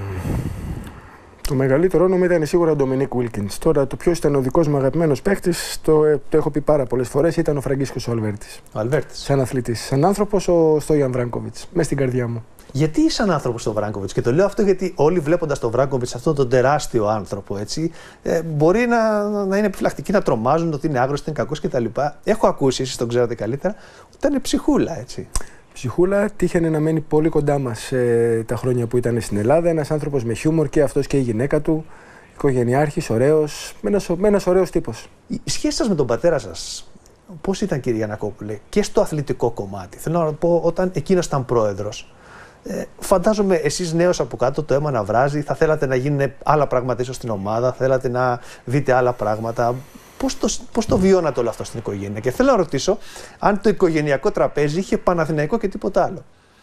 Το μεγαλύτερο όνομα ήταν σίγουρα ο Ντομινίκ Βίλκινς. Τώρα το ποιος ήταν ο δικός μου αγαπημένος παίκτης, το, το έχω πει πάρα πολλές φορές, ήταν ο Φραγκίσκος ο Αλβέρτης. Ο Αλβέρτης. Σαν αθλητής. Σαν άνθρωπος ο Στόγιαν Βράνκοβιτς. Μες στην καρδιά μου. Γιατί σαν άνθρωπος τον Βράνκοβιτς? Και το λέω αυτό γιατί όλοι βλέποντας τον Βράνκοβιτς, αυτόν τον τεράστιο άνθρωπο, έτσι, ε, μπορεί να, να είναι επιφυλακτικοί, να τρομάζουν ότι είναι άγρος, ότι είναι κακός κτλ. Έχω ακούσει, εσείς τον ξέρετε καλύτερα, ότι ήταν ψυχούλα, έτσι. Ψυχούλα, τύχαινε να μένει πολύ κοντά μας ε, τα χρόνια που ήταν στην Ελλάδα. Ένας άνθρωπος με χιούμορ, και αυτός και η γυναίκα του. Οικογενειάρχης, ωραίος, με ένας, με ένας ωραίος τύπος. Η σχέση σας με τον πατέρα σας, πώς ήταν, κύριε Γιαννακόπουλε, και στο αθλητικό κομμάτι? Θέλω να πω, όταν εκείνος ήταν πρόεδρος, ε, φαντάζομαι εσείς νέος από κάτω, το αίμα να βράζει, θα θέλατε να γίνουν άλλα πράγματα ίσως στην ομάδα, θέλατε να δείτε άλλα πράγματα. Πώς το, πώς το βιώνατε όλο αυτό στην οικογένεια? Και θέλω να ρωτήσω αν το οικογενειακό τραπέζι είχε Παναθηναϊκό και τίποτα άλλο.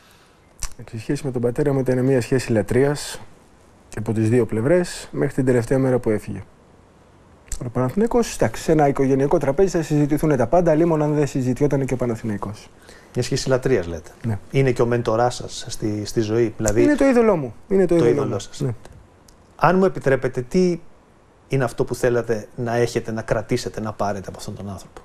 Η σχέση με τον πατέρα μου ήταν μια σχέση λατρείας και από τις δύο πλευρές μέχρι την τελευταία μέρα που έφυγε. Ο Παναθηναϊκός, εντάξει, σε ένα οικογενειακό τραπέζι θα συζητηθούν τα πάντα, αλλήμον αν δεν συζητιόταν και ο Παναθηναϊκός. Μια σχέση λατρείας, λέτε. Ναι. Είναι και ο μέντοράς σας στη, στη ζωή. Δηλαδή, είναι το είδωλό μου. Είναι το, το είδωλό είδωλό σας. Ναι. Αν μου επιτρέπετε, τι είναι αυτό που θέλατε να έχετε, να κρατήσετε, να πάρετε από αυτόν τον άνθρωπο?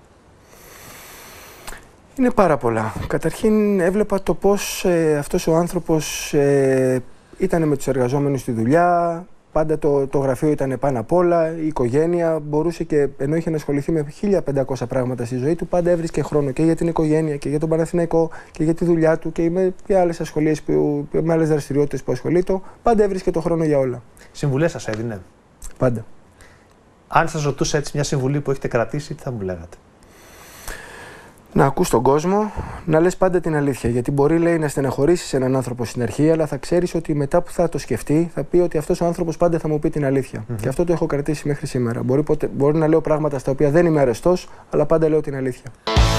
Είναι πάρα πολλά. Καταρχήν έβλεπα το πώς ε, αυτός ο άνθρωπος ε, ήταν με τους εργαζόμενους στη δουλειά, πάντα το, το γραφείο ήταν πάνω απ' όλα, η οικογένεια μπορούσε, και ενώ είχε να ασχοληθεί με χίλια πεντακόσια πράγματα στη ζωή του, πάντα έβρισκε χρόνο και για την οικογένεια και για τον Παναθηναϊκό και για τη δουλειά του και με και άλλες ασχολίες, που, με άλλες δραστηριότητες που ασχολείται, πάντα έβρισκε το χρόνο για όλα. Συμβουλές σας έδινε? Πάντα. Αν σας ρωτούσα έτσι μια συμβουλή που έχετε κρατήσει, τι θα μου λέγατε? Να ακούς τον κόσμο, να λες πάντα την αλήθεια. Γιατί μπορεί, λέει, να στεναχωρήσεις έναν άνθρωπο στην αρχή, αλλά θα ξέρεις ότι μετά που θα το σκεφτεί, θα πει ότι αυτός ο άνθρωπος πάντα θα μου πει την αλήθεια. Mm-hmm. Και αυτό το έχω κρατήσει μέχρι σήμερα. Μπορεί, ποτέ, μπορεί να λέω πράγματα στα οποία δεν είμαι αρεστός, αλλά πάντα λέω την αλήθεια.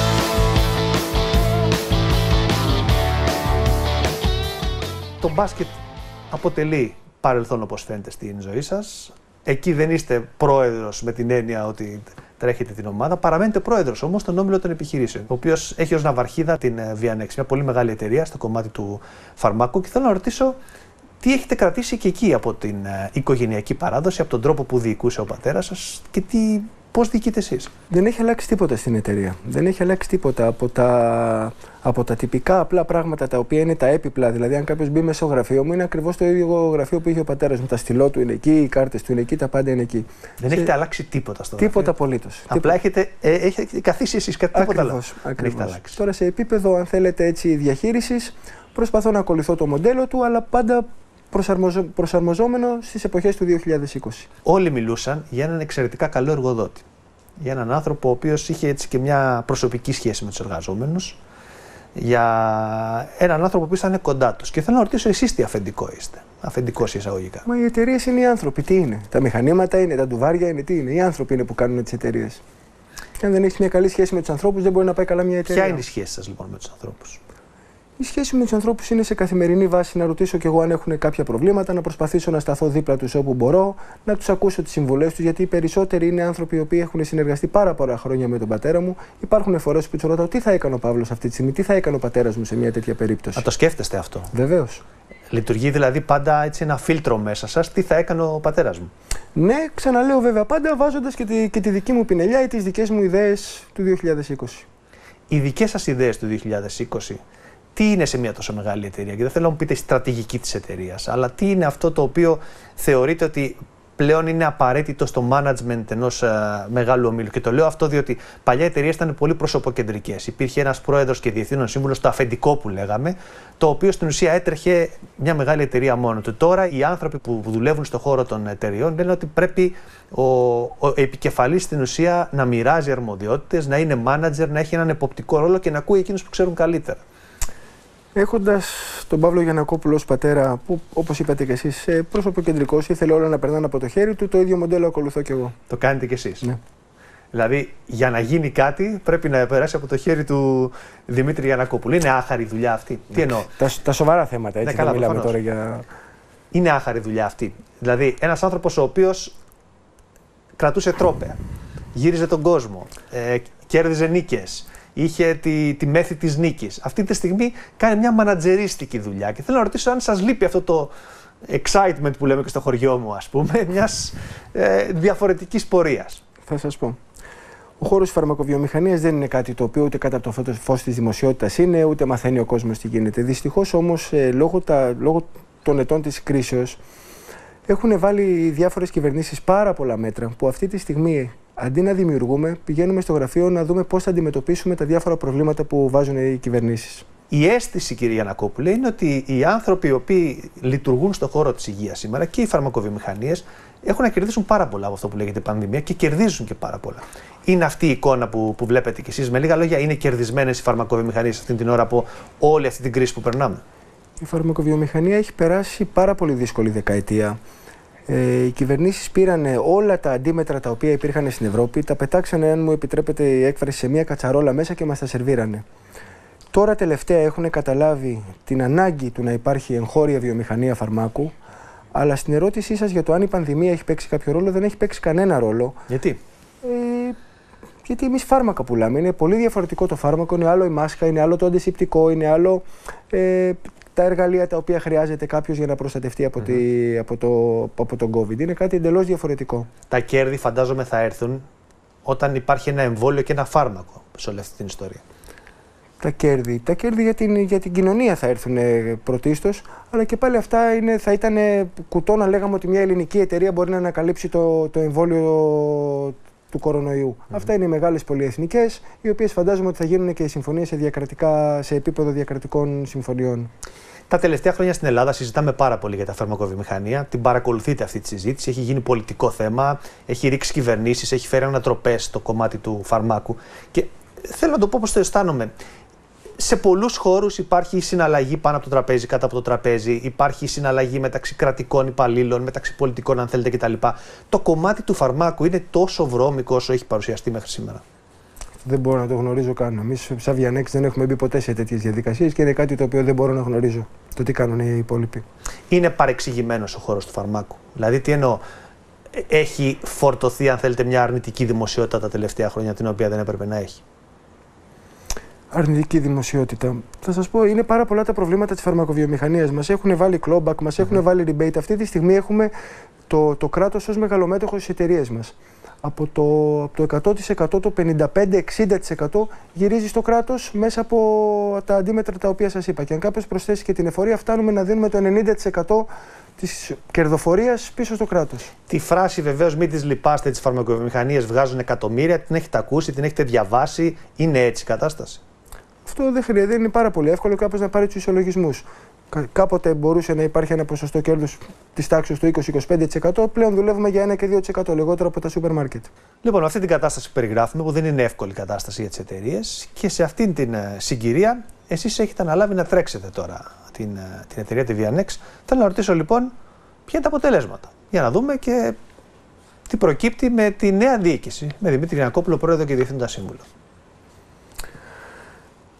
Το μπάσκετ αποτελεί παρελθόν, όπως φαίνεται, στην ζωή σας. Εκεί δεν είστε πρόεδρος με την έννοια ότι τρέχετε την ομάδα, παραμένετε πρόεδρος όμως στον όμιλο των επιχειρήσεων, ο οποίος έχει ως ναυαρχίδα την Vianex, μια πολύ μεγάλη εταιρεία στο κομμάτι του φαρμάκου. Και θέλω να ρωτήσω τι έχετε κρατήσει και εκεί από την οικογενειακή παράδοση, από τον τρόπο που διοικούσε ο πατέρας σας και τι, πώς διοικείτε εσείς? Δεν έχει αλλάξει τίποτα στην εταιρεία. Δεν έχει αλλάξει τίποτα από τα, από τα τυπικά απλά πράγματα τα οποία είναι τα έπιπλα. Δηλαδή, αν κάποιος μπει μέσα στο γραφείο μου, είναι ακριβώς το ίδιο γραφείο που είχε ο πατέρας μου. Τα στυλό του είναι εκεί, οι κάρτες του είναι εκεί, τα πάντα είναι εκεί. Δεν Σε... έχετε αλλάξει τίποτα στο τίποτα γραφείο? Τίποτα απολύτως. Απλά έχετε, ε, έχετε καθίσει εσείς κάτι, τίποτα άλλο. Ακριβώς. Τώρα, σε επίπεδο, αν θέλετε, έτσι, διαχείρισης, προσπαθώ να ακολουθώ το μοντέλο του, αλλά πάντα προσαρμοζο... προσαρμοζόμενο στις εποχές του δύο χιλιάδες είκοσι. Όλοι μιλούσαν για έναν εξαιρετικά καλό εργοδότη. Για έναν άνθρωπο ο οποίος είχε έτσι και μια προσωπική σχέση με τους εργαζόμενους. Για έναν άνθρωπο που ήταν κοντά τους. Και θέλω να ρωτήσω, εσείς τι αφεντικό είστε? Αφεντικός εισαγωγικά. Μα οι εταιρείες είναι οι άνθρωποι. Τι είναι? Τα μηχανήματα είναι, τα ντουβάρια είναι, τι είναι? Οι άνθρωποι είναι που κάνουν τις εταιρείες. Και αν δεν έχεις μια καλή σχέση με τους ανθρώπους, δεν μπορεί να πάει καλά μια εταιρεία. Ποια είναι η σχέση σας λοιπόν με τους ανθρώπους? Η σχέση με τους ανθρώπους είναι σε καθημερινή βάση να ρωτήσω κι εγώ αν έχουν κάποια προβλήματα, να προσπαθήσω να σταθώ δίπλα τους όπου μπορώ, να τους ακούσω τις συμβουλές τους, γιατί οι περισσότεροι είναι άνθρωποι οι οποίοι έχουν συνεργαστεί πάρα πολλά χρόνια με τον πατέρα μου. Υπάρχουν φορές που τους ρωτάω τι θα έκανε ο Παύλος αυτή τη στιγμή, τι θα έκανε ο πατέρας μου σε μια τέτοια περίπτωση. Να το σκέφτεστε αυτό. Βεβαίως. Λειτουργεί δηλαδή πάντα έτσι ένα φίλτρο μέσα σας, τι θα έκανε ο πατέρας μου. Ναι, ξαναλέω βέβαια πάντα βάζοντας και τη, και τη δική μου πινελιά ή τις δικές μου ιδέες του δύο χιλιάδες είκοσι. Οι δικές σας ιδέες του δύο χιλιάδες είκοσι, τι είναι σε μια τόσο μεγάλη εταιρεία? Και δεν θέλω να μου πείτε η στρατηγική της εταιρείας, αλλά τι είναι αυτό το οποίο θεωρείτε ότι πλέον είναι απαραίτητο στο management ενός uh, μεγάλου ομίλου? Και το λέω αυτό διότι παλιά οι εταιρείες ήταν πολύ προσωποκεντρικές. Υπήρχε ένας πρόεδρος και διευθύνων σύμβουλος, το αφεντικό που λέγαμε, το οποίο στην ουσία έτρεχε μια μεγάλη εταιρεία μόνο του. Τώρα οι άνθρωποι που δουλεύουν στον χώρο των εταιρεών λένε ότι πρέπει ο, ο επικεφαλής στην ουσία να μοιράζει αρμοδιότητες, να είναι manager, να έχει έναν εποπτικό ρόλο και να ακούει εκείνους που ξέρουν καλύτερα. Έχοντας τον Παύλο Γιαννακόπουλο ως πατέρα, που όπως είπατε και εσείς, προσωποκεντρικός, ήθελε όλα να περνάνε από το χέρι του, το ίδιο μοντέλο ακολουθώ κι εγώ. Το κάνετε κι εσείς. Ναι. Δηλαδή, για να γίνει κάτι, πρέπει να περάσει από το χέρι του Δημήτρη Γιαννακόπουλου. Είναι άχαρη δουλειά αυτή. Ναι. Τι εννοώ? Τα, τα σοβαρά θέματα, έτσι, ναι, καλά, δεν μιλάμε προφανώς. τώρα για... Είναι άχαρη δουλειά αυτή. Δηλαδή, ένας άνθρωπος ο οποίος κρατούσε τρόπαια, γύριζε τον κόσμο, ε, κέρδιζε νίκες, είχε τη, τη μέθη της νίκης. Αυτή τη στιγμή κάνει μια μανατζερίστικη δουλειά. Και θέλω να ρωτήσω αν σας λείπει αυτό το excitement που λέμε και στο χωριό μου, ας πούμε, μιας ε, διαφορετικής πορείας. Θα σας πω. Ο χώρος της φαρμακοβιομηχανίας δεν είναι κάτι το οποίο ούτε κάτω από το φως της δημοσιότητας είναι, ούτε μαθαίνει ο κόσμος τι γίνεται. Δυστυχώς όμως, ε, λόγω, τα, λόγω των ετών της κρίσεως, έχουν βάλει διάφορες κυβερνήσεις πάρα πολλά μέτρα που αυτή τη στιγμή, αντί να δημιουργούμε, πηγαίνουμε στο γραφείο να δούμε πώς θα αντιμετωπίσουμε τα διάφορα προβλήματα που βάζουν οι κυβερνήσεις. Η αίσθηση, κύριε Γιαννακόπουλε, είναι ότι οι άνθρωποι οι οποίοι λειτουργούν στον χώρο της υγείας σήμερα και οι φαρμακοβιομηχανίες έχουν να κερδίσουν πάρα πολλά από αυτό που λέγεται πανδημία και κερδίζουν και πάρα πολλά. Είναι αυτή η εικόνα που, που βλέπετε κι εσείς? Με λίγα λόγια, είναι κερδισμένες οι φαρμακοβιομηχανίες αυτή την ώρα από όλη αυτή την κρίση που περνάμε? Η φαρμακοβιομηχανία έχει περάσει πάρα πολύ δύσκολη δεκαετία. Ε, οι κυβερνήσεις πήραν όλα τα αντίμετρα τα οποία υπήρχαν στην Ευρώπη, τα πετάξανε, αν μου επιτρέπετε η έκφραση, σε μια κατσαρόλα μέσα και μας τα σερβίρανε. Τώρα τελευταία έχουν καταλάβει την ανάγκη του να υπάρχει εγχώρια βιομηχανία φαρμάκου, αλλά στην ερώτησή σας για το αν η πανδημία έχει παίξει κάποιο ρόλο, δεν έχει παίξει κανένα ρόλο. Γιατί? Ε, γιατί εμείς φάρμακα πουλάμε. Είναι πολύ διαφορετικό το φάρμακο, είναι άλλο η μάσκα, είναι άλλο το αντισηπτικό, είναι άλλο ε, τα εργαλεία τα οποία χρειάζεται κάποιος για να προστατευτεί από, mm-hmm. τη, από, το, από τον COVID. Είναι κάτι εντελώς διαφορετικό. Τα κέρδη φαντάζομαι θα έρθουν όταν υπάρχει ένα εμβόλιο και ένα φάρμακο σε όλη αυτή την ιστορία. Τα κέρδη. Τα κέρδη για την, για την κοινωνία θα έρθουν πρωτίστως, αλλά και πάλι αυτά είναι, θα ήταν κουτό να λέγαμε ότι μια ελληνική εταιρεία μπορεί να ανακαλύψει το, το εμβόλιο του κορονοϊού. Mm-hmm. Αυτά είναι οι μεγάλες πολυεθνικές, οι οποίες φαντάζομαι ότι θα γίνουν και συμφωνίες σε, διακρατικά, σε επίπεδο διακρατικών συμφωνιών. Τα τελευταία χρόνια στην Ελλάδα συζητάμε πάρα πολύ για τα φαρμακοβιομηχανία. Την παρακολουθείτε αυτή τη συζήτηση. Έχει γίνει πολιτικό θέμα, έχει ρίξει κυβερνήσεις, έχει φέρει ανατροπές στο κομμάτι του φαρμάκου. Και θέλω να το πω πώς το αισθάνομαι. Σε πολλούς χώρους υπάρχει συναλλαγή πάνω από το τραπέζι, κάτω από το τραπέζι, υπάρχει συναλλαγή μεταξύ κρατικών υπαλλήλων, μεταξύ πολιτικών, αν θέλετε, κτλ. Το κομμάτι του φαρμάκου είναι τόσο βρώμικο όσο έχει παρουσιαστεί μέχρι σήμερα? Δεν μπορώ να το γνωρίζω καν. Εμείς, σαν Βιανέξ, δεν έχουμε μπει ποτέ σε τέτοιες διαδικασίες και είναι κάτι το οποίο δεν μπορώ να γνωρίζω. Το τι κάνουν οι υπόλοιποι. Είναι παρεξηγημένος ο χώρος του φαρμάκου? Δηλαδή, τι εννοώ? Έχει φορτωθεί, αν θέλετε, μια αρνητική δημοσιότητα τα τελευταία χρόνια, την οποία δεν έπρεπε να έχει? Αρνητική δημοσιότητα. Θα σας πω, είναι πάρα πολλά τα προβλήματα της φαρμακοβιομηχανίας. Μας έχουν βάλει clawback, μας έχουν mm-hmm. βάλει rebate. Αυτή τη στιγμή έχουμε το, το κράτος ως μεγαλομέτωχο στις εταιρείες μας. Από το, από το εκατό τοις εκατό, το πενήντα πέντε με εξήντα τοις εκατό γυρίζει στο κράτος μέσα από τα αντίμετρα τα οποία σας είπα. Και αν κάποιος προσθέσει και την εφορία, φτάνουμε να δίνουμε το ενενήντα τοις εκατό της κερδοφορίας πίσω στο κράτος. Τη φράση βεβαίως μην τις λυπάστε, τις φαρμακοβιομηχανίες βγάζουν εκατομμύρια, την έχετε ακούσει, την έχετε διαβάσει, είναι έτσι η κατάσταση? Αυτό δεν χρειάζεται, είναι πάρα πολύ εύκολο κάποιος να πάρει τους ισολογισμούς. Κάποτε μπορούσε να υπάρχει ένα ποσοστό κέρδους της τάξης του είκοσι με είκοσι πέντε τοις εκατό, πλέον δουλεύουμε για ένα και δύο τοις εκατό λιγότερο από τα σούπερ μάρκετ. Λοιπόν, αυτή την κατάσταση που περιγράφουμε, που δεν είναι εύκολη κατάσταση για τις εταιρείες, και σε αυτήν την συγκυρία, εσείς έχετε αναλάβει να τρέξετε τώρα την, την εταιρεία τη Vianex. Θέλω να ρωτήσω λοιπόν, ποια είναι τα αποτελέσματα, για να δούμε και τι προκύπτει με τη νέα διοίκηση, με Δημήτρη Γιαννακόπουλο, πρόεδρο και διευθύνοντα σύμβουλο.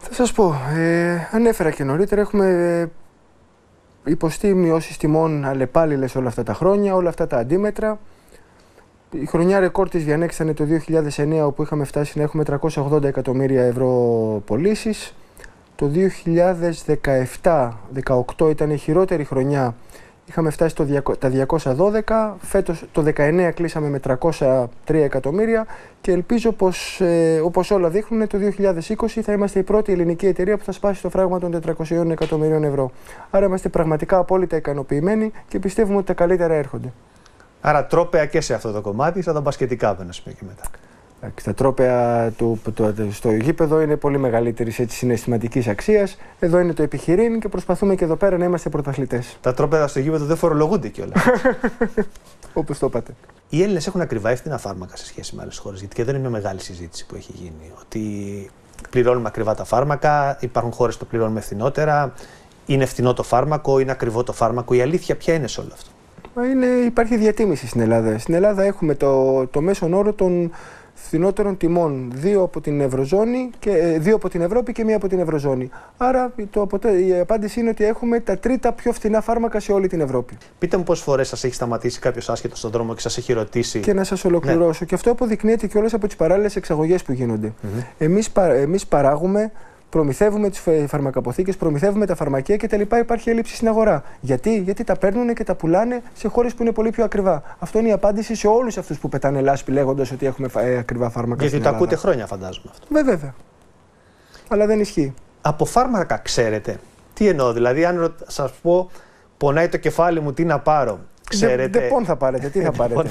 Θα σας πω, ε, ανέφερα και νωρίτερα, έχουμε υποστεί μειώσεις τιμών αλλεπάλληλες όλα αυτά τα χρόνια, όλα αυτά τα αντίμετρα. Η χρονιά ρεκόρ της Vianex ήταν το δύο χιλιάδες εννέα, όπου είχαμε φτάσει να έχουμε τριακόσια ογδόντα εκατομμύρια ευρώ πωλήσεις. Το δύο χιλιάδες δεκαεπτά δεκαοκτώ ήταν η χειρότερη χρονιά. Είχαμε φτάσει το, τα διακόσια δώδεκα, φέτος το δεκαεννέα κλείσαμε με τριακόσια τρία εκατομμύρια και ελπίζω πως, ε, όπως όλα δείχνουν, το δύο χιλιάδες είκοσι θα είμαστε η πρώτη ελληνική εταιρεία που θα σπάσει το φράγμα των τετρακοσίων εκατομμυρίων ευρώ. Άρα είμαστε πραγματικά απόλυτα ικανοποιημένοι και πιστεύουμε ότι τα καλύτερα έρχονται. Άρα τρόπαια και σε αυτό το κομμάτι, σαν τα μπασκετικά από ένα σημείο και μετά. Τα τρόπαια του, το, το, στο γήπεδο είναι πολύ μεγαλύτερης συναισθηματικής αξίας. Εδώ είναι το επιχειρήν και προσπαθούμε και εδώ πέρα να είμαστε πρωταθλητές. Τα τρόπαια στο γήπεδο δεν φορολογούνται κιόλας. Όπως το είπατε. Οι Έλληνες έχουν ακριβά ή φθηνά φάρμακα σε σχέση με άλλες χώρες? Γιατί και εδώ είναι μια μεγάλη συζήτηση που έχει γίνει. Ότι πληρώνουμε ακριβά τα φάρμακα, υπάρχουν χώρες που το πληρώνουμε φθηνότερα, είναι φθηνό το φάρμακο, είναι ακριβό το φάρμακο. Η αλήθεια ποια είναι σε όλο αυτό? Είναι, υπάρχει διατίμηση στην Ελλάδα. Στην Ελλάδα έχουμε το, το μέσον όρο των φθηνότερων τιμών, δύο από την Ευρωζώνη και δύο από την Ευρώπη και μία από την Ευρωζώνη. Άρα το, η απάντηση είναι ότι έχουμε τα τρίτα πιο φθηνά φάρμακα σε όλη την Ευρώπη. Πείτε μου πόσες φορές σας έχει σταματήσει κάποιος άσχετος στον δρόμο και σας έχει ρωτήσει. Και να σας ολοκληρώσω. Ναι. Και αυτό αποδεικνύεται και όλες από τις παράλληλες εξαγωγές που γίνονται. Mm-hmm. Εμείς, εμείς παράγουμε, προμηθεύουμε τις φαρμακαποθήκες, προμηθεύουμε τα φαρμακεία και τελικά υπάρχει έλλειψη στην αγορά. Γιατί? Γιατί τα παίρνουν και τα πουλάνε σε χώρες που είναι πολύ πιο ακριβά. Αυτό είναι η απάντηση σε όλους αυτούς που πετάνε λάσπη λέγοντας ότι έχουμε ακριβά φάρμακα. Γιατί το ακούτε χρόνια, φαντάζομαι αυτό. Ε, βέβαια. Αλλά δεν ισχύει. Από φάρμακα ξέρετε? Τι εννοώ, δηλαδή, αν σας πω πονάει το κεφάλι μου, τι να πάρω? Ξέρετε. Δεν πόν θα πάρετε, τι θα πάρετε?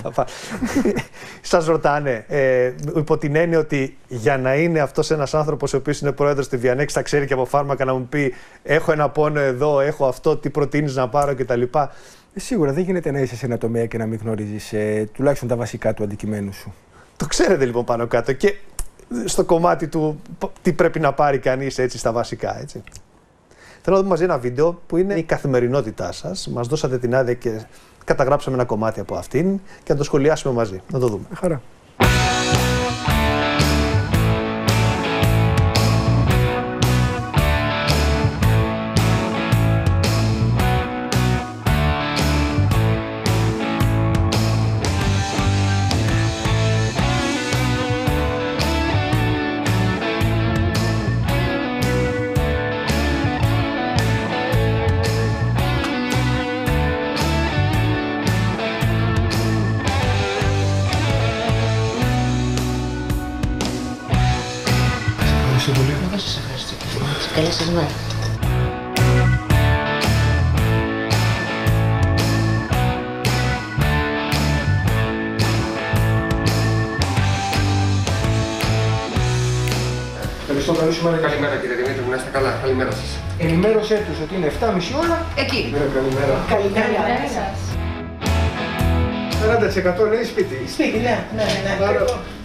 Σας ρωτάνε, ε, υπό την έννοια ότι για να είναι αυτός ένας άνθρωπος ο οποίος είναι πρόεδρος στη Vianex θα ξέρει και από φάρμακα να μου πει έχω ένα πόνο εδώ, έχω αυτό, τι προτείνεις να πάρω κτλ. Ε, σίγουρα δεν γίνεται να είσαι σε ένα τομέα και να μην γνωρίζεις ε, τουλάχιστον τα βασικά του αντικειμένου σου. Το ξέρετε λοιπόν πάνω κάτω και στο κομμάτι του τι πρέπει να πάρει κανείς έτσι στα βασικά, έτσι. Θέλω να δούμε μαζί ένα βίντεο που είναι η καθημερινότητά σας. Μας δώσατε την άδεια και καταγράψαμε ένα κομμάτι από αυτήν και να το σχολιάσουμε μαζί. Να το δούμε. Χαρά. Καλή σας μέρα. Ευχαριστώ, καλή σου μέρα. Καλημέρα κύριε Δημήτρη, να είστε καλά. Καλημέρα σας. Ενημέρωσέ τους ότι είναι εφτά και μισή ώρα. Εκεί. Ναι, καλημέρα. Καλημέρα σας. σαράντα τοις εκατό λέει σπίτι. Σπίτι, ναι, ναι, ναι. Άρα...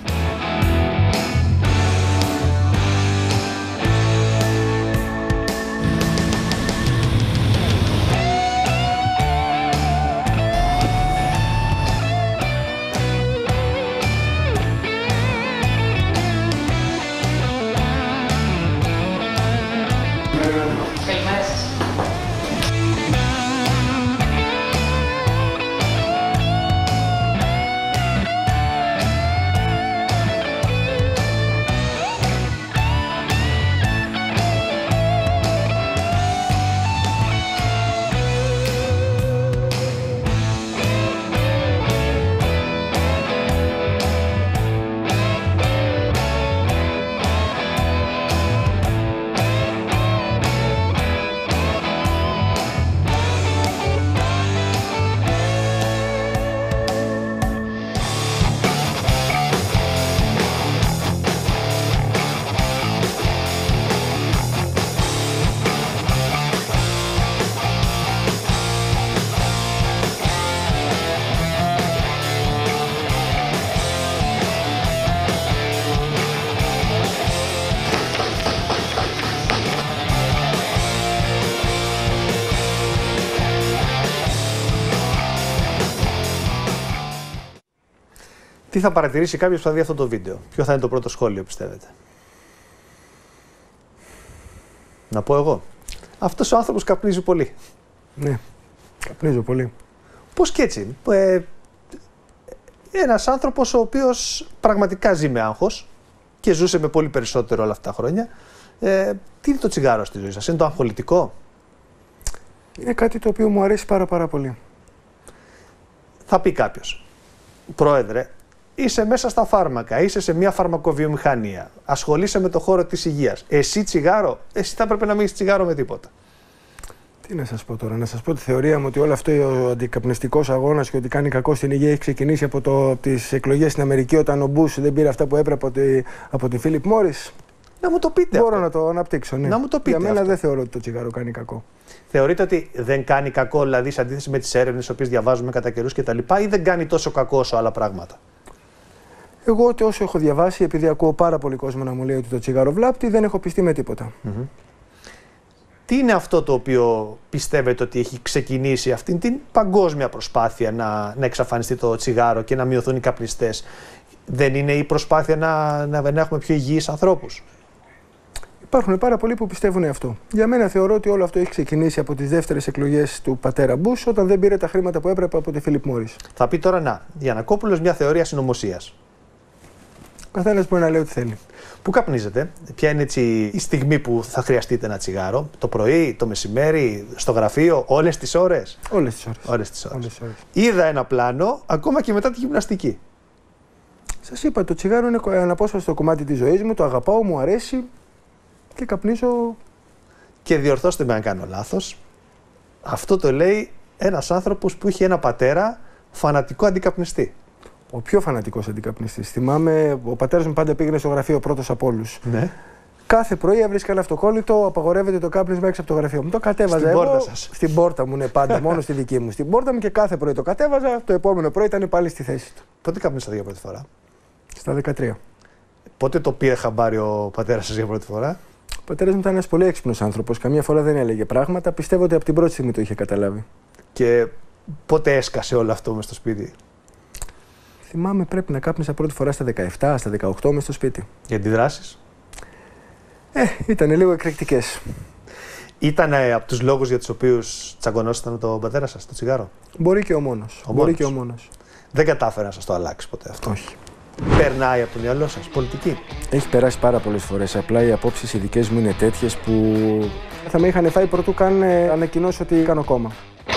Τι θα παρατηρήσει κάποιος που θα δει αυτό το βίντεο? Ποιο θα είναι το πρώτο σχόλιο, πιστεύετε? Να πω εγώ. Αυτός ο άνθρωπος καπνίζει πολύ. Ναι, καπνίζω πολύ. Πώς και έτσι. Ε, ένας άνθρωπος ο οποίος πραγματικά ζει με άγχος και ζούσε με πολύ περισσότερο όλα αυτά τα χρόνια. Ε, τι είναι το τσιγάρο στη ζωή σας, είναι το αγχολητικό? Είναι κάτι το οποίο μου αρέσει πάρα πάρα πολύ. Θα πει κάποιος, πρόεδρε, είσαι μέσα στα φάρμακα, είσαι σε μια φαρμακοβιομηχανία, ασχολείσαι με το χώρο της υγείας. Εσύ τσιγάρο, εσύ θα έπρεπε να μην έχεις τσιγάρο με τίποτα. Τι να σας πω τώρα, να σας πω τη θεωρία μου ότι όλο αυτό ο αντικαπνιστικός αγώνας και ότι κάνει κακό στην υγεία έχει ξεκινήσει από, το, από τις εκλογές στην Αμερική, όταν ο Μπούς δεν πήρε αυτά που έπρεπε από, τη, από την Φίλιπ Μόρις. Να μου το πείτε. Μπορώ αυτό. να το αναπτύξω. Ναι. Να μου το πείτε. Για μένα αυτό. δεν θεωρώ ότι το τσιγάρο κάνει κακό. Θεωρείτε ότι δεν κάνει κακό, δηλαδή σε αντίθεση με τις έρευνες τις οποίες διαβάζουμε κατά καιρούς κτλ., ή δεν κάνει τόσο κακό όσο άλλα πράγματα? Εγώ ότι όσο έχω διαβάσει, επειδή ακούω πάρα πολύ κόσμο να μου λέει ότι το τσιγάρο βλάπτει, δεν έχω πιστεί με τίποτα. Mm-hmm. Τι είναι αυτό το οποίο πιστεύετε ότι έχει ξεκινήσει αυτήν την παγκόσμια προσπάθεια να, να εξαφανιστεί το τσιγάρο και να μειωθούν οι καπνιστές? Δεν είναι η προσπάθεια να, να, να έχουμε πιο υγιείς ανθρώπους? Υπάρχουν πάρα πολλοί που πιστεύουν αυτό. Για μένα θεωρώ ότι όλο αυτό έχει ξεκινήσει από τις δεύτερες εκλογές του πατέρα Μπούς, όταν δεν πήρε τα χρήματα που έπρεπε από τη Φίλιπ Μόρις. Θα πει τώρα να, Γιαννακόπουλος, μια θεωρία συνωμοσίας. Ο καθένας μπορεί να λέει ό,τι θέλει. Πού καπνίζετε, ποια είναι έτσι η στιγμή που θα χρειαστείτε ένα τσιγάρο? Το πρωί, το μεσημέρι, στο γραφείο, όλες τις ώρες? Όλες τις ώρες. Όλες τις ώρες. Όλες τις ώρες. Είδα ένα πλάνο ακόμα και μετά τη γυμναστική. Σας είπα, το τσιγάρο είναι αναπόσπαστο κομμάτι της ζωής μου, το αγαπάω, μου αρέσει και καπνίζω. Και διορθώστε με αν κάνω λάθος, αυτό το λέει ένας άνθρωπος που είχε ένα πατέρα φανατικό αντικαπνιστή. Ο πιο φανατικός αντικαπνιστής. Θυμάμαι, ο πατέρας μου πάντα πήγαινε στο γραφείο πρώτος από όλους. Ναι. Κάθε πρωί έβρισκα ένα αυτοκόλλητο, απαγορεύεται το κάπνισμα έξω από το γραφείο μου. Το κατέβαζα. Στην εγώ, πόρτα σας? Στην πόρτα μου, ναι, πάντα, μόνο στη δική μου. Στην πόρτα μου και κάθε πρωί το κατέβαζα. Το επόμενο πρωί ήταν πάλι στη θέση του. Πότε καπνίσατε για πρώτη φορά? Στα δεκατρία. Πότε το πήρε χαμπάρι ο πατέρας σας για πρώτη φορά? Ο πατέρας μου ήταν ένας πολύ έξυπνος άνθρωπος. Καμία φορά δεν έλεγε πράγματα. Πιστεύω ότι από την πρώτη στιγμή το είχε καταλάβει. Και πότε έσκασε όλο αυτό μες στο σπίτι? Θυμάμαι πρέπει να κάπνισα πρώτη φορά στα δεκαεπτά, στα δεκαοκτώ μες στο σπίτι. Για αντιδράσεις? Ε, ήταν λίγο εκρηκτικές. Ήταν ε, από τους λόγους για τους οποίους τσαγκωνόσασταν με τον πατέρα σας, το τσιγάρο? Μπορεί και ο μόνος. Ο Μπορεί μόνος. και ο μόνος. Δεν κατάφερα να σας το αλλάξει ποτέ αυτό? Όχι. Περνάει από το μυαλό σας πολιτική? Έχει περάσει πάρα πολλές φορές. Απλά οι απόψεις οι δικές μου είναι τέτοιες που θα με είχαν φάει πρωτού καν ε, ανακοινώσω ότι κάνω κόμμα.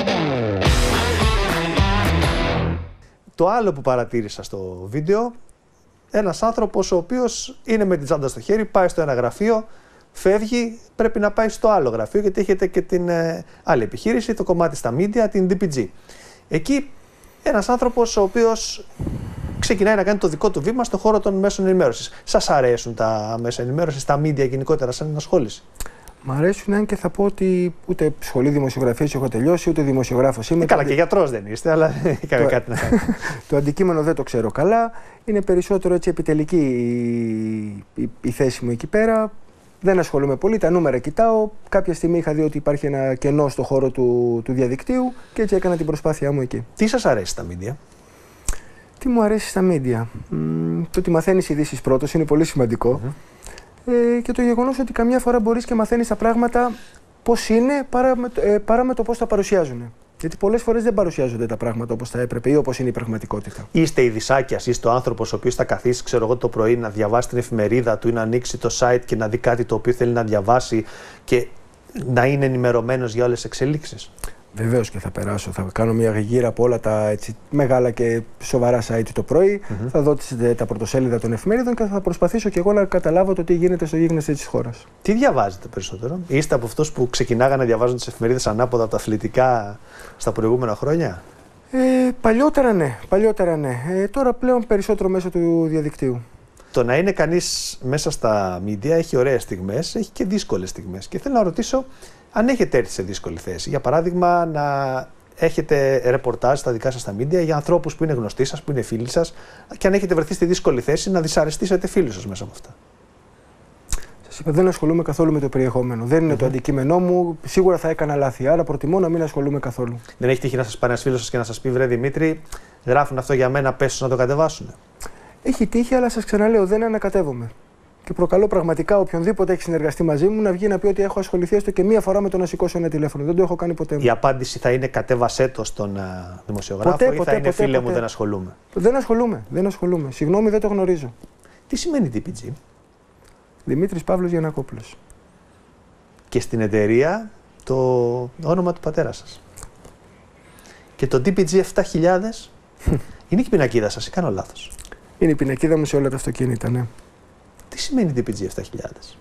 Το άλλο που παρατήρησα στο βίντεο, ένας άνθρωπος ο οποίος είναι με την τσάντα στο χέρι, πάει στο ένα γραφείο, φεύγει, πρέπει να πάει στο άλλο γραφείο, γιατί έχετε και την ε, άλλη επιχείρηση, το κομμάτι στα media, την ντι πι τζι. Εκεί ένας άνθρωπος ο οποίος ξεκινάει να κάνει το δικό του βήμα στον χώρο των μέσων ενημέρωσης. Σας αρέσουν τα μέσα ενημέρωσης, τα media γενικότερα σαν ενασχόληση? Μ' αρέσουν, αν και θα πω ότι ούτε σχολή δημοσιογραφίας έχω τελειώσει, ούτε δημοσιογράφος είμαι. Ε, καλά, και γιατρός δεν είστε, αλλά είχαμε το... κάτι να κάνουμε. Το αντικείμενο δεν το ξέρω καλά. Είναι περισσότερο έτσι επιτελική η, η, η θέση μου εκεί πέρα. Δεν ασχολούμαι πολύ, τα νούμερα κοιτάω. Κάποια στιγμή είχα δει ότι υπάρχει ένα κενό στο χώρο του, του διαδικτύου και έτσι έκανα την προσπάθειά μου εκεί. Τι σας αρέσει στα media? Τι μου αρέσει στα media? Μ, το ότι μαθαίνεις ειδήσεις πρώτος είναι πολύ σημαντικό. Mm-hmm. Ε, και το γεγονός ότι καμιά φορά μπορείς και μαθαίνεις τα πράγματα πώς είναι παρά με, ε, παρά με το πώς τα παρουσιάζουν. Γιατί πολλές φορές δεν παρουσιάζονται τα πράγματα όπως θα έπρεπε ή όπως είναι η πραγματικότητα. Είστε ειδησάκιας, είστε ο άνθρωπος ο οποίος θα καθίσει, ξέρω εγώ, το πρωί να διαβάσει την εφημερίδα του ή να ανοίξει το site και να δει κάτι το οποίο θέλει να διαβάσει και να είναι ενημερωμένος για όλες τις εξελίξεις? Βεβαίως και θα περάσω. Θα κάνω μια γύρα από όλα τα έτσι, μεγάλα και σοβαρά site το πρωί. Mm-hmm. Θα δω τα πρωτοσέλιδα των εφημερίδων και θα προσπαθήσω και εγώ να καταλάβω το τι γίνεται στο γίγνεσθε της χώρας. Τι διαβάζετε περισσότερο? Είστε από αυτούς που ξεκινάγανε να διαβάζουν τις εφημερίδες ανάποδα από τα αθλητικά στα προηγούμενα χρόνια? Ε, παλιότερα ναι. Παλιότερα ναι. Ε, τώρα πλέον περισσότερο μέσω του διαδικτύου. Το να είναι κανείς μέσα στα media έχει ωραίες στιγμές, έχει και δύσκολες στιγμές. Και θέλω να ρωτήσω αν έχετε έρθει σε δύσκολη θέση. Για παράδειγμα, να έχετε ρεπορτάζ στα δικά σας τα media για ανθρώπους που είναι γνωστοί σας, που είναι φίλοι σας, και αν έχετε βρεθεί στη δύσκολη θέση να δυσαρεστήσετε φίλους σας μέσα από αυτά. Σας είπα, δεν ασχολούμαι καθόλου με το περιεχόμενο. Δεν είναι mm-hmm. το αντικείμενό μου. Σίγουρα θα έκανα λάθη. Άρα προτιμώ να μην ασχολούμαι καθόλου. Δεν έχει τύχει να σας πάρει ένας φίλος σας και να σας πει: βρε Δημήτρη, γράφουν αυτό για μένα, πες τους να το κατεβάσουν? Έχει τύχει, αλλά σας ξαναλέω, δεν ανακατεύομαι. Και προκαλώ πραγματικά οποιονδήποτε έχει συνεργαστεί μαζί μου να βγει να πει ότι έχω ασχοληθεί έστω και μία φορά με το να σηκώσω ένα τηλέφωνο. Δεν το έχω κάνει ποτέ. Η απάντηση θα είναι κατέβασέ το στον uh, δημοσιογράφο ποτέ, ή ποτέ, θα είναι ποτέ, φίλε ποτέ. μου, δεν ασχολούμαι. Δεν ασχολούμαι. Δεν ασχολούμαι. Συγγνώμη, δεν το γνωρίζω. Τι σημαίνει ντι πι τζι? Δημήτρης Παύλος Γιαννακόπουλος. Και στην εταιρεία το όνομα του πατέρα σας. Και το ντι πι τζι επτά χιλιάδες είναι και η πινακίδα σας ή κάνω λάθος? Είναι η πινακίδα μου σε όλα τα αυτοκίνητα, ναι. Τι σημαίνει ντι πι τζι επτά χιλιάδες?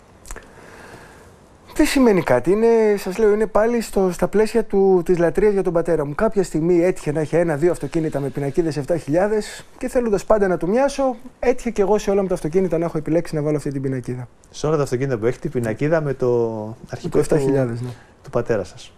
Δεν σημαίνει κάτι. Είναι, σας λέω, είναι πάλι στο, στα πλαίσια του, της λατρείας για τον πατέρα μου. Κάποια στιγμή έτυχε να έχει ένα-δύο αυτοκίνητα με πινακίδες επτά χιλιάδες και θέλοντας πάντα να του μοιάσω, έτυχε και εγώ σε όλα μου τα αυτοκίνητα να έχω επιλέξει να βάλω αυτή την πινακίδα. Σε όλα τα αυτοκίνητα που έχει την πινακίδα με το αρχικό το επτά χιλιάδες, του, ναι. του πατέρα σας.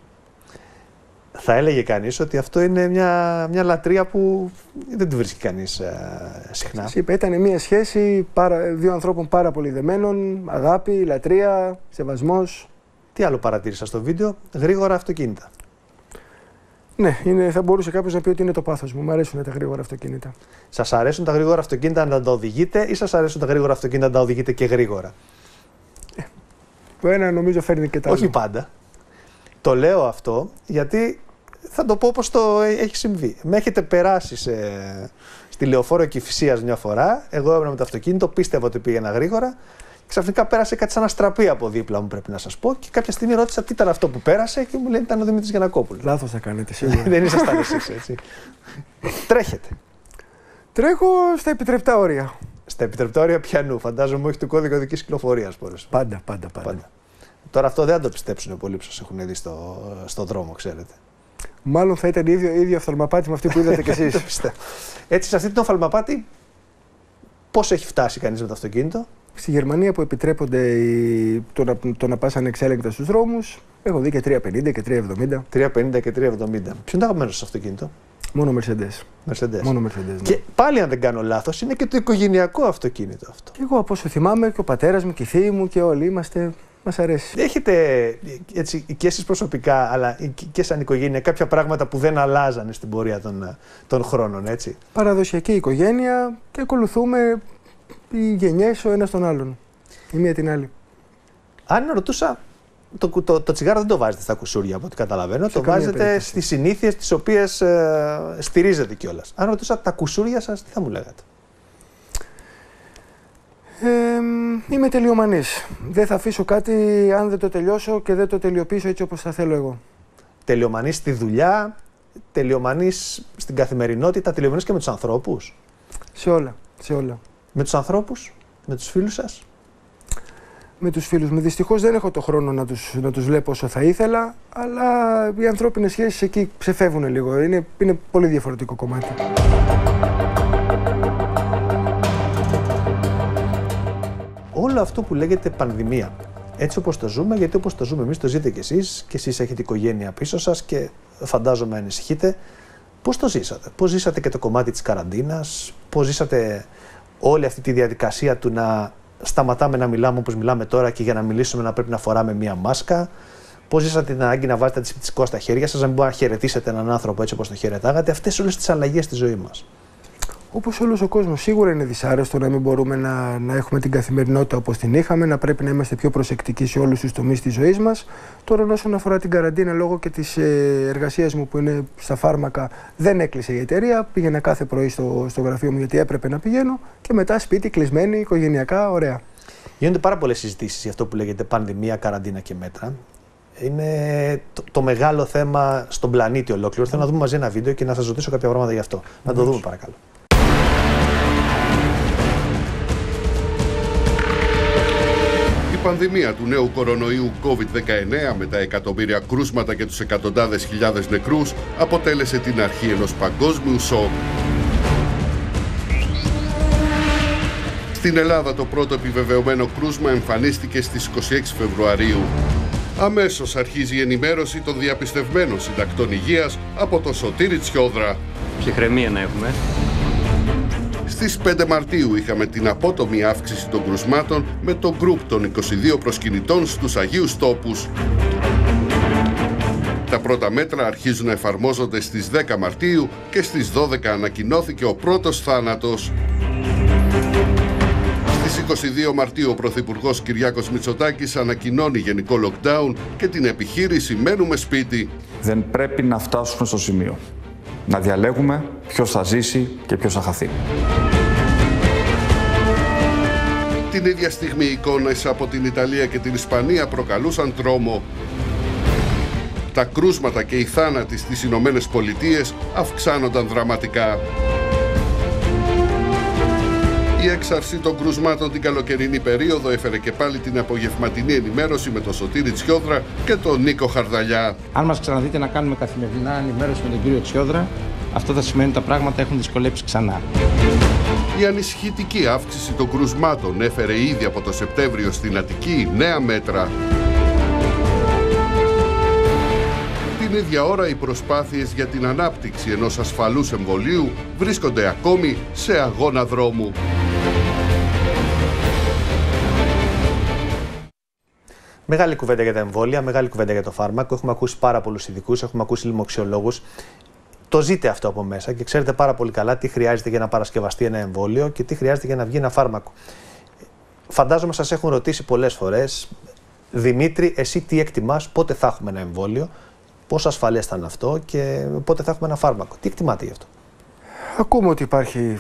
Θα έλεγε κανείς ότι αυτό είναι μια, μια λατρεία που δεν τη βρίσκει κανείς ε, συχνά. Σας είπα, ήταν μια σχέση πάρα, δύο ανθρώπων πάρα πολύ δεμένων, αγάπη, λατρεία, σεβασμός. Τι άλλο παρατήρησα στο βίντεο? Γρήγορα αυτοκίνητα. Ναι, είναι, θα μπορούσε κάποιος να πει ότι είναι το πάθος μου. Μου αρέσουν τα γρήγορα αυτοκίνητα. Σας αρέσουν τα γρήγορα αυτοκίνητα να τα οδηγείτε ή σας αρέσουν τα γρήγορα αυτοκίνητα να τα οδηγείτε και γρήγορα? Ε, το ένα νομίζω φέρνει και τα Όχι άλλο. πάντα. Το λέω αυτό γιατί θα το πω όπως το έχει συμβεί. Με έχετε περάσει σε, στη Λεωφόρο Κηφισίας μια φορά. Εγώ έμεινα με το αυτοκίνητο, πίστευα ότι πήγαινα γρήγορα. Ξαφνικά πέρασε κάτι σαν αστραπή από δίπλα μου, πρέπει να σας πω. Και κάποια στιγμή ρώτησα τι ήταν αυτό που πέρασε και μου λένε ήταν ο Δημήτρης Γιαννακόπουλος. Λάθος θα κάνετε, σίγουρα. Δεν ήσασταν εσείς, έτσι. Τρέχετε. Τρέχω στα επιτρεπτά όρια. Στα επιτρεπτά όρια πιανού? Φαντάζομαι όχι του κώδικα οδικής κυκλοφορίας. Πάντα, πάντα, πάντα, πάντα. Τώρα αυτό δεν θα το πιστέψουν πολλοί που σας έχουν δει στο, στο δρόμο, ξέρετε. Μάλλον θα ήταν ίδιο, ίδιο οφθαλμαπάτη με αυτή που είδατε κι εσείς. Το πιστεύω. Έτσι, σε αυτή την οφθαλμαπάτη, πώς έχει φτάσει κανείς με το αυτοκίνητο? Στη Γερμανία που επιτρέπονται οι... το, να, το να πας ανεξέλεγκτα στους δρόμους, έχω δει και τρία πενήντα και τρία εβδομήντα. τρία πενήντα και τρία εβδομήντα. Ποιο είναι το αγαπημένο σας αυτοκίνητο? Μόνο Mercedes. Mercedes. Μόνο Mercedes, ναι. Και πάλι, αν δεν κάνω λάθος, είναι και το οικογενειακό αυτοκίνητο αυτό. Και εγώ από όσο θυμάμαι, και ο πατέρας μου και οι θείοι μου και όλοι είμαστε. Μας αρέσει. Έχετε έτσι, και εσείς προσωπικά, αλλά και σαν οικογένεια, κάποια πράγματα που δεν αλλάζανε στην πορεία των, των χρόνων, έτσι? Παραδοσιακή οικογένεια και ακολουθούμε οι γενιές ο ένας τον άλλον. Η μία την άλλη. Αν ρωτούσα, το, το, το τσιγάρο δεν το βάζετε στα κουσούρια από ό,τι καταλαβαίνω. Σε το βάζετε περίπτωση. στις συνήθειες τις οποίες ε, στηρίζετε κιόλας. Αν ρωτούσα τα κουσούρια σας, τι θα μου λέγατε? Ε, είμαι τελειομανής. Δεν θα αφήσω κάτι αν δεν το τελειώσω και δεν το τελειοποιήσω έτσι όπως θα θέλω εγώ. Τελειομανής στη δουλειά, τελειομανής στην καθημερινότητα, τελειομανής και με τους ανθρώπους. Σε όλα, σε όλα. Με τους ανθρώπους, με τους φίλους σας. Με τους φίλους μου. Δυστυχώς δεν έχω το χρόνο να τους, να τους βλέπω όσο θα ήθελα, αλλά οι ανθρώπινες σχέσεις εκεί ξεφεύγουν λίγο. Είναι, είναι πολύ διαφορετικό κομμάτι. Όλο αυτό που λέγεται πανδημία, έτσι όπως το ζούμε, γιατί όπως το ζούμε εμείς, το ζείτε κι εσείς, και εσείς έχετε οικογένεια πίσω σας και φαντάζομαι ανησυχείτε, πώς το ζήσατε? Πώς ζήσατε και το κομμάτι της καραντίνας, πώς ζήσατε όλη αυτή τη διαδικασία του να σταματάμε να μιλάμε όπως μιλάμε τώρα και για να μιλήσουμε να πρέπει να φοράμε μία μάσκα, πώς ζήσατε την ανάγκη να βάζετε αντισηπτικό στα χέρια σας, να μην μπορείτε να χαιρετήσετε έναν άνθρωπο έτσι όπως τον χαιρετάγατε, αυτές όλες τις αλλαγές στη ζωή μας? Όπως όλος ο κόσμος, σίγουρα είναι δυσάρεστο να μην μπορούμε να, να έχουμε την καθημερινότητα όπως την είχαμε, να πρέπει να είμαστε πιο προσεκτικοί σε όλους τους τομείς της ζωής μας. Τώρα, όσον αφορά την καραντίνα, λόγω και της ε, εργασίας μου που είναι στα φάρμακα, δεν έκλεισε η εταιρεία. Πήγαινα κάθε πρωί στο, στο γραφείο μου γιατί έπρεπε να πηγαίνω και μετά σπίτι, κλεισμένοι, οικογενειακά, ωραία. Γίνονται πάρα πολλές συζητήσεις για αυτό που λέγεται πανδημία, καραντίνα και μέτρα. Είναι το, το μεγάλο θέμα στον πλανήτη ολόκληρο. Θέλω να δούμε μαζί ένα βίντεο και να σας ρωτήσω κάποια πράγματα γι' αυτό. Να το δούμε, παρακαλώ. Η πανδημία του νέου κορονοϊού κόβιντ δεκαεννέα με τα εκατομμύρια κρούσματα και τους εκατοντάδες χιλιάδες νεκρούς αποτέλεσε την αρχή ενός παγκόσμιου σοκ. Στην Ελλάδα το πρώτο επιβεβαιωμένο κρούσμα εμφανίστηκε στις είκοσι έξι Φεβρουαρίου. Αμέσως αρχίζει η ενημέρωση των διαπιστευμένων συντακτών υγείας από τον Σωτήρη Τσιόδρα. Ψυχραιμία να έχουμε. Στις πέντε Μαρτίου είχαμε την απότομη αύξηση των κρουσμάτων με το γκρουπ των είκοσι δύο προσκυνητών στους Αγίους Τόπους. Τα πρώτα μέτρα αρχίζουν να εφαρμόζονται στις δέκα Μαρτίου και στις δώδεκα ανακοινώθηκε ο πρώτος θάνατος. Στις είκοσι δύο Μαρτίου ο Πρωθυπουργός Κυριάκος Μητσοτάκης ανακοινώνει γενικό lockdown και την επιχείρηση «Μένουμε σπίτι». Δεν πρέπει να φτάσουμε στο σημείο να διαλέγουμε ποιος θα ζήσει και ποιος θα χαθεί. Την ίδια στιγμή οι εικόνες από την Ιταλία και την Ισπανία προκαλούσαν τρόμο. Τα κρούσματα και οι θάνατοι στις Ηνωμένες Πολιτείες αυξάνονταν δραματικά. Η έξαρση των κρουσμάτων την καλοκαιρινή περίοδο έφερε και πάλι την απογευματινή ενημέρωση με τον Σωτήρη Τσιόδρα και τον Νίκο Χαρδαλιά. Αν μας ξαναδείτε να κάνουμε καθημερινά ενημέρωση με τον κύριο Τσιόδρα, αυτό θα σημαίνει ότι τα πράγματα έχουν δυσκολέψει ξανά. Η ανησυχητική αύξηση των κρουσμάτων έφερε ήδη από το Σεπτέμβριο στην Αττική νέα μέτρα. Την ίδια ώρα οι προσπάθειες για την ανάπτυξη ενός ασφαλούς εμβολίου βρίσκονται ακόμη σε αγώνα δρόμου. Μεγάλη κουβέντα για τα εμβόλια, μεγάλη κουβέντα για το φάρμακο. Έχουμε ακούσει πάρα πολλούς ειδικούς, έχουμε ακούσει λοιμοξιολόγους. Το ζείτε αυτό από μέσα και ξέρετε πάρα πολύ καλά τι χρειάζεται για να παρασκευαστεί ένα εμβόλιο και τι χρειάζεται για να βγει ένα φάρμακο. Φαντάζομαι σας έχουν ρωτήσει πολλές φορές, Δημήτρη, εσύ τι εκτιμάς, πότε θα έχουμε ένα εμβόλιο, πόσο ασφαλές θα είναι αυτό και πότε θα έχουμε ένα φάρμακο. Τι εκτιμάτε γι' αυτό? Ακούμε ότι υπάρχει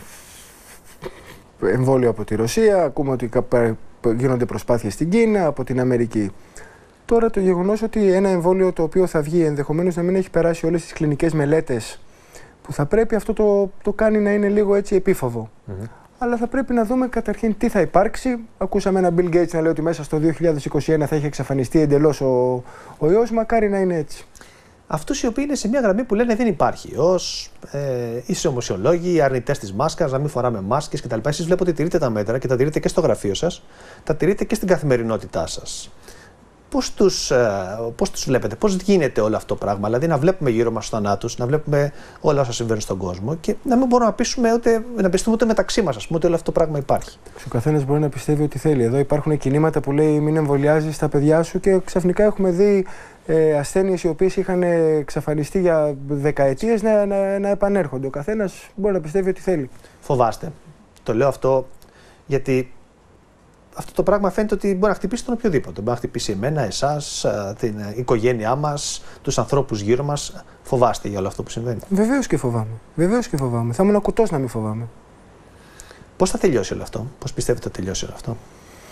εμβόλιο από τη Ρωσία, ακούμε ότι γίνονται προσπάθειες στην Κίνα, από την Αμερική. Τώρα το γεγονός ότι ένα εμβόλιο το οποίο θα βγει ενδεχομένως να μην έχει περάσει όλες τις κλινικές μελέτες που θα πρέπει, αυτό το, το κάνει να είναι λίγο έτσι επίφοβο. Mm-hmm. Αλλά θα πρέπει να δούμε καταρχήν τι θα υπάρξει. Ακούσαμε έναν Bill Gates να λέει ότι μέσα στο δύο χιλιάδες είκοσι ένα θα έχει εξαφανιστεί εντελώς ο, ο ιός. Μακάρι να είναι έτσι. Αυτούς οι οποίοι είναι σε μια γραμμή που λένε δεν υπάρχει ιός, ε, οι σωμοσιολόγοι, οι αρνητές της μάσκας, να μην φοράμε μάσκες κτλ. Εσείς βλέπω ότι τηρείτε τα μέτρα και τα τηρείτε και στο γραφείο σας, τα τηρείτε και στην καθημερινότητά σας. Πώς τους, πώς τους βλέπετε, πώς γίνεται όλο αυτό το πράγμα, δηλαδή να βλέπουμε γύρω μας τους θανάτους, να βλέπουμε όλα όσα συμβαίνουν στον κόσμο και να μην μπορούμε να πείσουμε ούτε, να πιστούμε ούτε μεταξύ μας, ας πούμε, ότι όλο αυτό το πράγμα υπάρχει. Ο καθένας μπορεί να πιστεύει ότι θέλει. Εδώ υπάρχουν κινήματα που λέει μην εμβολιάζεις τα παιδιά σου και ξαφνικά έχουμε δει ε, ασθένειες οι οποίες είχαν εξαφανιστεί για δεκαετίες να, να, να επανέρχονται. Ο καθένας μπορεί να πιστεύει ότι θέλει. Φοβάστε. Το λέω αυτό γιατί αυτό το πράγμα φαίνεται ότι μπορεί να χτυπήσει τον οποιοδήποτε. Μπορεί να χτυπήσει εμένα, εσάς, την οικογένειά μας, τους ανθρώπους γύρω μας. Φοβάστε για όλο αυτό που συμβαίνει? Βεβαίως και φοβάμαι. Βεβαίως και φοβάμαι. Θα ήμουν κουτός να μην φοβάμαι. Πώς θα τελειώσει όλο αυτό, πώς πιστεύετε θα τελειώσει όλο αυτό?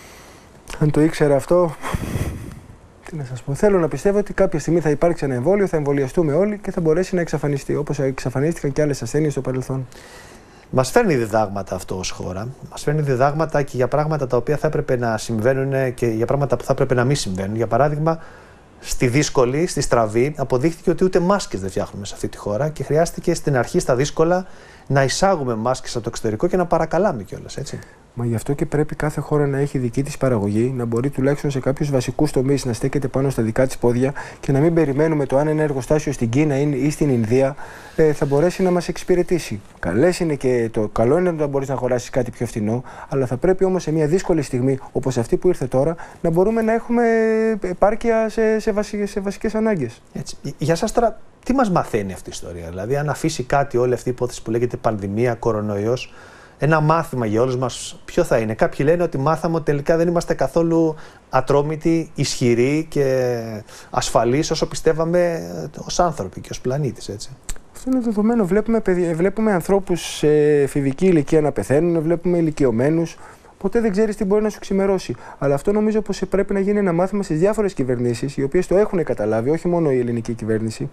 Αν το ήξερα αυτό, τι να σας πω. Θέλω να πιστεύω ότι κάποια στιγμή θα υπάρξει ένα εμβόλιο, θα εμβολιαστούμε όλοι και θα μπορέσει να εξαφανιστεί, όπως εξαφανίστηκαν και άλλες ασθένειες στο παρελθόν. Μας φέρνει διδάγματα αυτό ως χώρα. Μας φέρνει διδάγματα και για πράγματα τα οποία θα έπρεπε να συμβαίνουν και για πράγματα που θα έπρεπε να μην συμβαίνουν. Για παράδειγμα, στη δύσκολη, στη στραβή, αποδείχθηκε ότι ούτε μάσκες δεν φτιάχνουμε σε αυτή τη χώρα και χρειάστηκε στην αρχή, στα δύσκολα, να εισάγουμε μάσκες από το εξωτερικό και να παρακαλάμε κιόλας, έτσι. Μα γι' αυτό και πρέπει κάθε χώρα να έχει δική της παραγωγή, να μπορεί τουλάχιστον σε κάποιους βασικούς τομείς να στέκεται πάνω στα δικά της πόδια και να μην περιμένουμε το αν ένα εργοστάσιο στην Κίνα ή στην Ινδία ε, θα μπορέσει να μας εξυπηρετήσει. Καλές είναι και το καλό είναι να μπορείς να αγοράσεις κάτι πιο φθηνό, αλλά θα πρέπει όμως σε μια δύσκολη στιγμή όπως αυτή που ήρθε τώρα να μπορούμε να έχουμε επάρκεια σε, σε, βασι, σε βασικές ανάγκες. Έτσι. Για σας τώρα, τι μας μαθαίνει αυτή η ιστορία? Δηλαδή, αν αφήσει κάτι όλη αυτή η υπόθεση που λέγεται πανδημία, κορονοϊός, ένα μάθημα για όλους μας, ποιο θα είναι? Κάποιοι λένε ότι μάθαμε ότι τελικά δεν είμαστε καθόλου ατρόμητοι, ισχυροί και ασφαλείς όσο πιστεύαμε ως άνθρωποι και ως πλανήτης, έτσι. Αυτό είναι δεδομένο. Βλέπουμε, βλέπουμε ανθρώπους σε εφηβική ηλικία να πεθαίνουν, βλέπουμε ηλικιωμένους. Ποτέ δεν ξέρεις τι μπορεί να σου ξημερώσει. Αλλά αυτό νομίζω πως πρέπει να γίνει ένα μάθημα στις διάφορες κυβερνήσεις, οι οποίες το έχουν καταλάβει, όχι μόνο η ελληνική κυβέρνηση,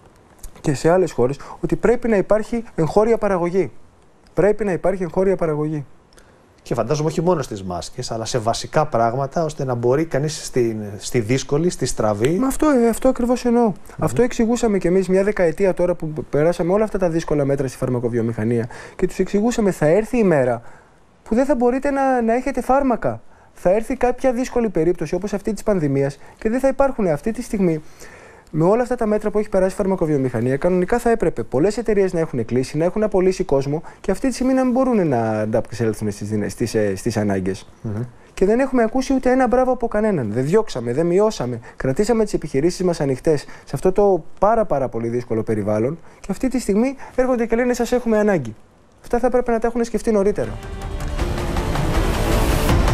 και σε άλλες χώρες, ότι πρέπει να υπάρχει εγχώρια παραγωγή. Πρέπει να υπάρχει εγχώρια παραγωγή. Και φαντάζομαι όχι μόνο στις μάσκες, αλλά σε βασικά πράγματα, ώστε να μπορεί κανείς στη, στη δύσκολη, στη στραβή. Μα αυτό, αυτό ακριβώς εννοώ. Mm-hmm. Αυτό εξηγούσαμε κι εμείς μια δεκαετία τώρα που περάσαμε όλα αυτά τα δύσκολα μέτρα στη φαρμακοβιομηχανία και τους εξηγούσαμε θα έρθει η μέρα που δεν θα μπορείτε να, να έχετε φάρμακα. Θα έρθει κάποια δύσκολη περίπτωση όπως αυτή της πανδημίας και δεν θα υπάρχουν αυτή τη στιγμή. Με όλα αυτά τα μέτρα που έχει περάσει η φαρμακοβιομηχανία, κανονικά θα έπρεπε πολλές εταιρείες να έχουν κλείσει, να έχουν απολύσει κόσμο και αυτή τη στιγμή να μην μπορούν να ανταπεξέλθουν στις, στις, στις ανάγκες. Mm-hmm. Και δεν έχουμε ακούσει ούτε ένα μπράβο από κανέναν. Δεν διώξαμε, δεν μειώσαμε. Κρατήσαμε τις επιχειρήσεις μας ανοιχτές σε αυτό το πάρα, πάρα πολύ δύσκολο περιβάλλον και αυτή τη στιγμή έρχονται και λένε σας έχουμε ανάγκη. Αυτά θα έπρεπε να τα έχουν σκεφτεί νωρίτερα.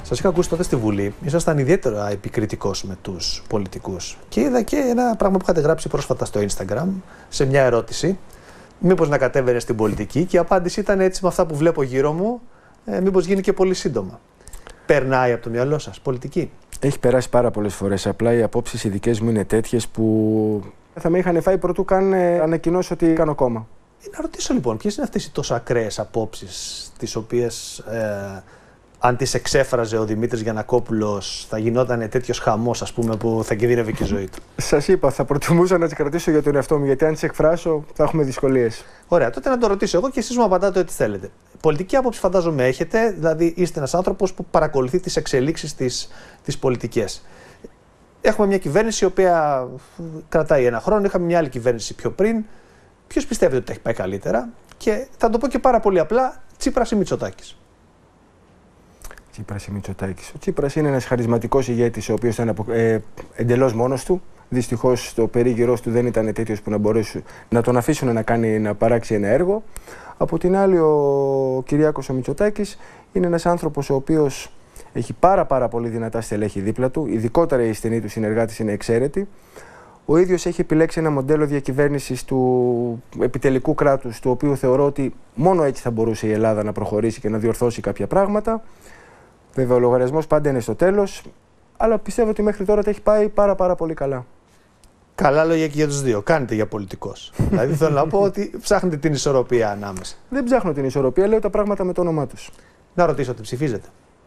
Σας είχα ακούσει τότε στη Βουλή, ήσασταν ιδιαίτερα επικριτικός με τους πολιτικούς. Και είδα και ένα πράγμα που είχατε γράψει πρόσφατα στο Instagram, σε μια ερώτηση. Μήπως να κατέβαινε στην πολιτική, και η απάντηση ήταν έτσι με αυτά που βλέπω γύρω μου, ε, μήπως γίνει και πολύ σύντομα. Περνάει από το μυαλό σας πολιτική? Έχει περάσει πάρα πολλές φορές. Απλά οι απόψεις οι δικές μου είναι τέτοιες που θα με είχαν φάει πρωτού καν ανακοινώσω ότι κάνω κόμμα. Να ρωτήσω λοιπόν, ποιες είναι αυτές οι τόσο ακραίες απόψεις, τις οποίες ε, αν τις εξέφραζε ο Δημήτρης Γιαννακόπουλος θα γινόταν τέτοιος χαμός, ας πούμε, που θα κινδύνευε και η ζωή του? Σας είπα, θα προτιμούσα να τις κρατήσω για τον εαυτό μου, γιατί αν τις εκφράσω θα έχουμε δυσκολίες. Ωραία, τότε να το ρωτήσω εγώ και εσείς μου απαντάτε ό,τι θέλετε. Πολιτική άποψη φαντάζομαι έχετε, δηλαδή είστε ένας άνθρωπος που παρακολουθεί τις εξελίξεις της, της πολιτικές. Έχουμε μια κυβέρνηση η οποία κρατάει ένα χρόνο, είχαμε μια άλλη κυβέρνηση πιο πριν. Ποιος πιστεύετε ότι έχει πάει καλύτερα? Και θα το πω και πάρα πολύ απλά, Τσίπρας ή Μητσοτάκης? Τσίπρας ή Μητσοτάκης. Ο Τσίπρας είναι ένας χαρισματικός ηγέτης, ο οποίος ήταν ε, εντελώς μόνος του. Δυστυχώς το περίγυρός του δεν ήταν τέτοιος που να μπορέσουν να τον αφήσουν να, κάνει, να παράξει ένα έργο. Από την άλλη, ο Κυριάκος ο Μητσοτάκης είναι ένας άνθρωπος ο οποίος έχει πάρα, πάρα πολύ δυνατά στελέχη δίπλα του. Ειδικότερα οι στενοί του συνεργάτες είναι εξαίρετοι. Ο ίδιος έχει επιλέξει ένα μοντέλο διακυβέρνησης του επιτελικού κράτους, το οποίο θεωρώ ότι μόνο έτσι θα μπορούσε η Ελλάδα να προχωρήσει και να διορθώσει κάποια πράγματα. Βέβαια, ο λογαριασμός πάντα είναι στο τέλος, αλλά πιστεύω ότι μέχρι τώρα τα έχει πάει πάρα, πάρα πολύ καλά. Καλά λόγια και για τους δύο. Κάνετε για πολιτικός. Δηλαδή θέλω να πω ότι ψάχνετε την ισορροπία ανάμεσα. Δεν ψάχνω την ισορροπία, λέω τα πράγματα με το όνομά τους. Να ρωτήσω, τι ψηφίζετε?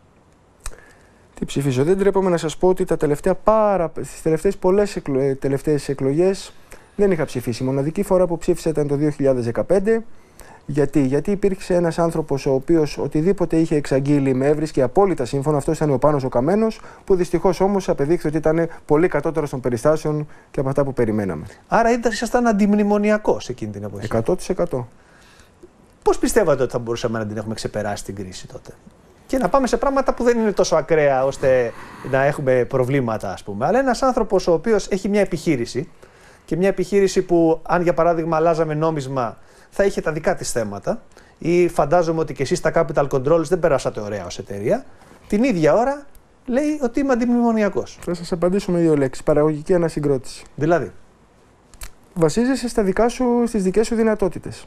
Τι ψηφίζω? Δεν τρέπομαι να σας πω ότι τα τελευταία πάρα, στις τελευταίες πολλές εκλο... τελευταίες εκλογές δεν είχα ψηφίσει. Η μοναδική φορά που ψήφισα ήταν το δύο χιλιάδες δεκαπέντε. Γιατί? Γιατί υπήρξε ένας άνθρωπος ο οποίος οτιδήποτε είχε εξαγγείλει με έβρισκε απόλυτα σύμφωνο. Αυτό ήταν ο Πάνος ο Καμένος, που δυστυχώς όμως απεδείχθη ότι ήταν πολύ κατώτερος των περιστάσεων και από αυτά που περιμέναμε. Άρα ήσασταν αντιμνημονιακός εκείνη την εποχή. εκατό τοις εκατό. Πώς πιστεύατε ότι θα μπορούσαμε να την έχουμε ξεπεράσει την κρίση τότε? Και να πάμε σε πράγματα που δεν είναι τόσο ακραία ώστε να έχουμε προβλήματα, ας πούμε. Αλλά ένας άνθρωπος ο οποίος έχει μια επιχείρηση, και μια επιχείρηση που, αν για παράδειγμα αλλάζαμε νόμισμα, θα είχε τα δικά της θέματα, ή φαντάζομαι ότι και εσείς στα Capital Controls δεν περάσατε ωραία ως εταιρεία, την ίδια ώρα λέει ότι είμαι αντιμνημονιακός. Θα σας απαντήσω με δύο λέξεις. Παραγωγική ανασυγκρότηση. Δηλαδή? Βασίζεσαι στα δικά σου, στις δικές σου δυνατότητες.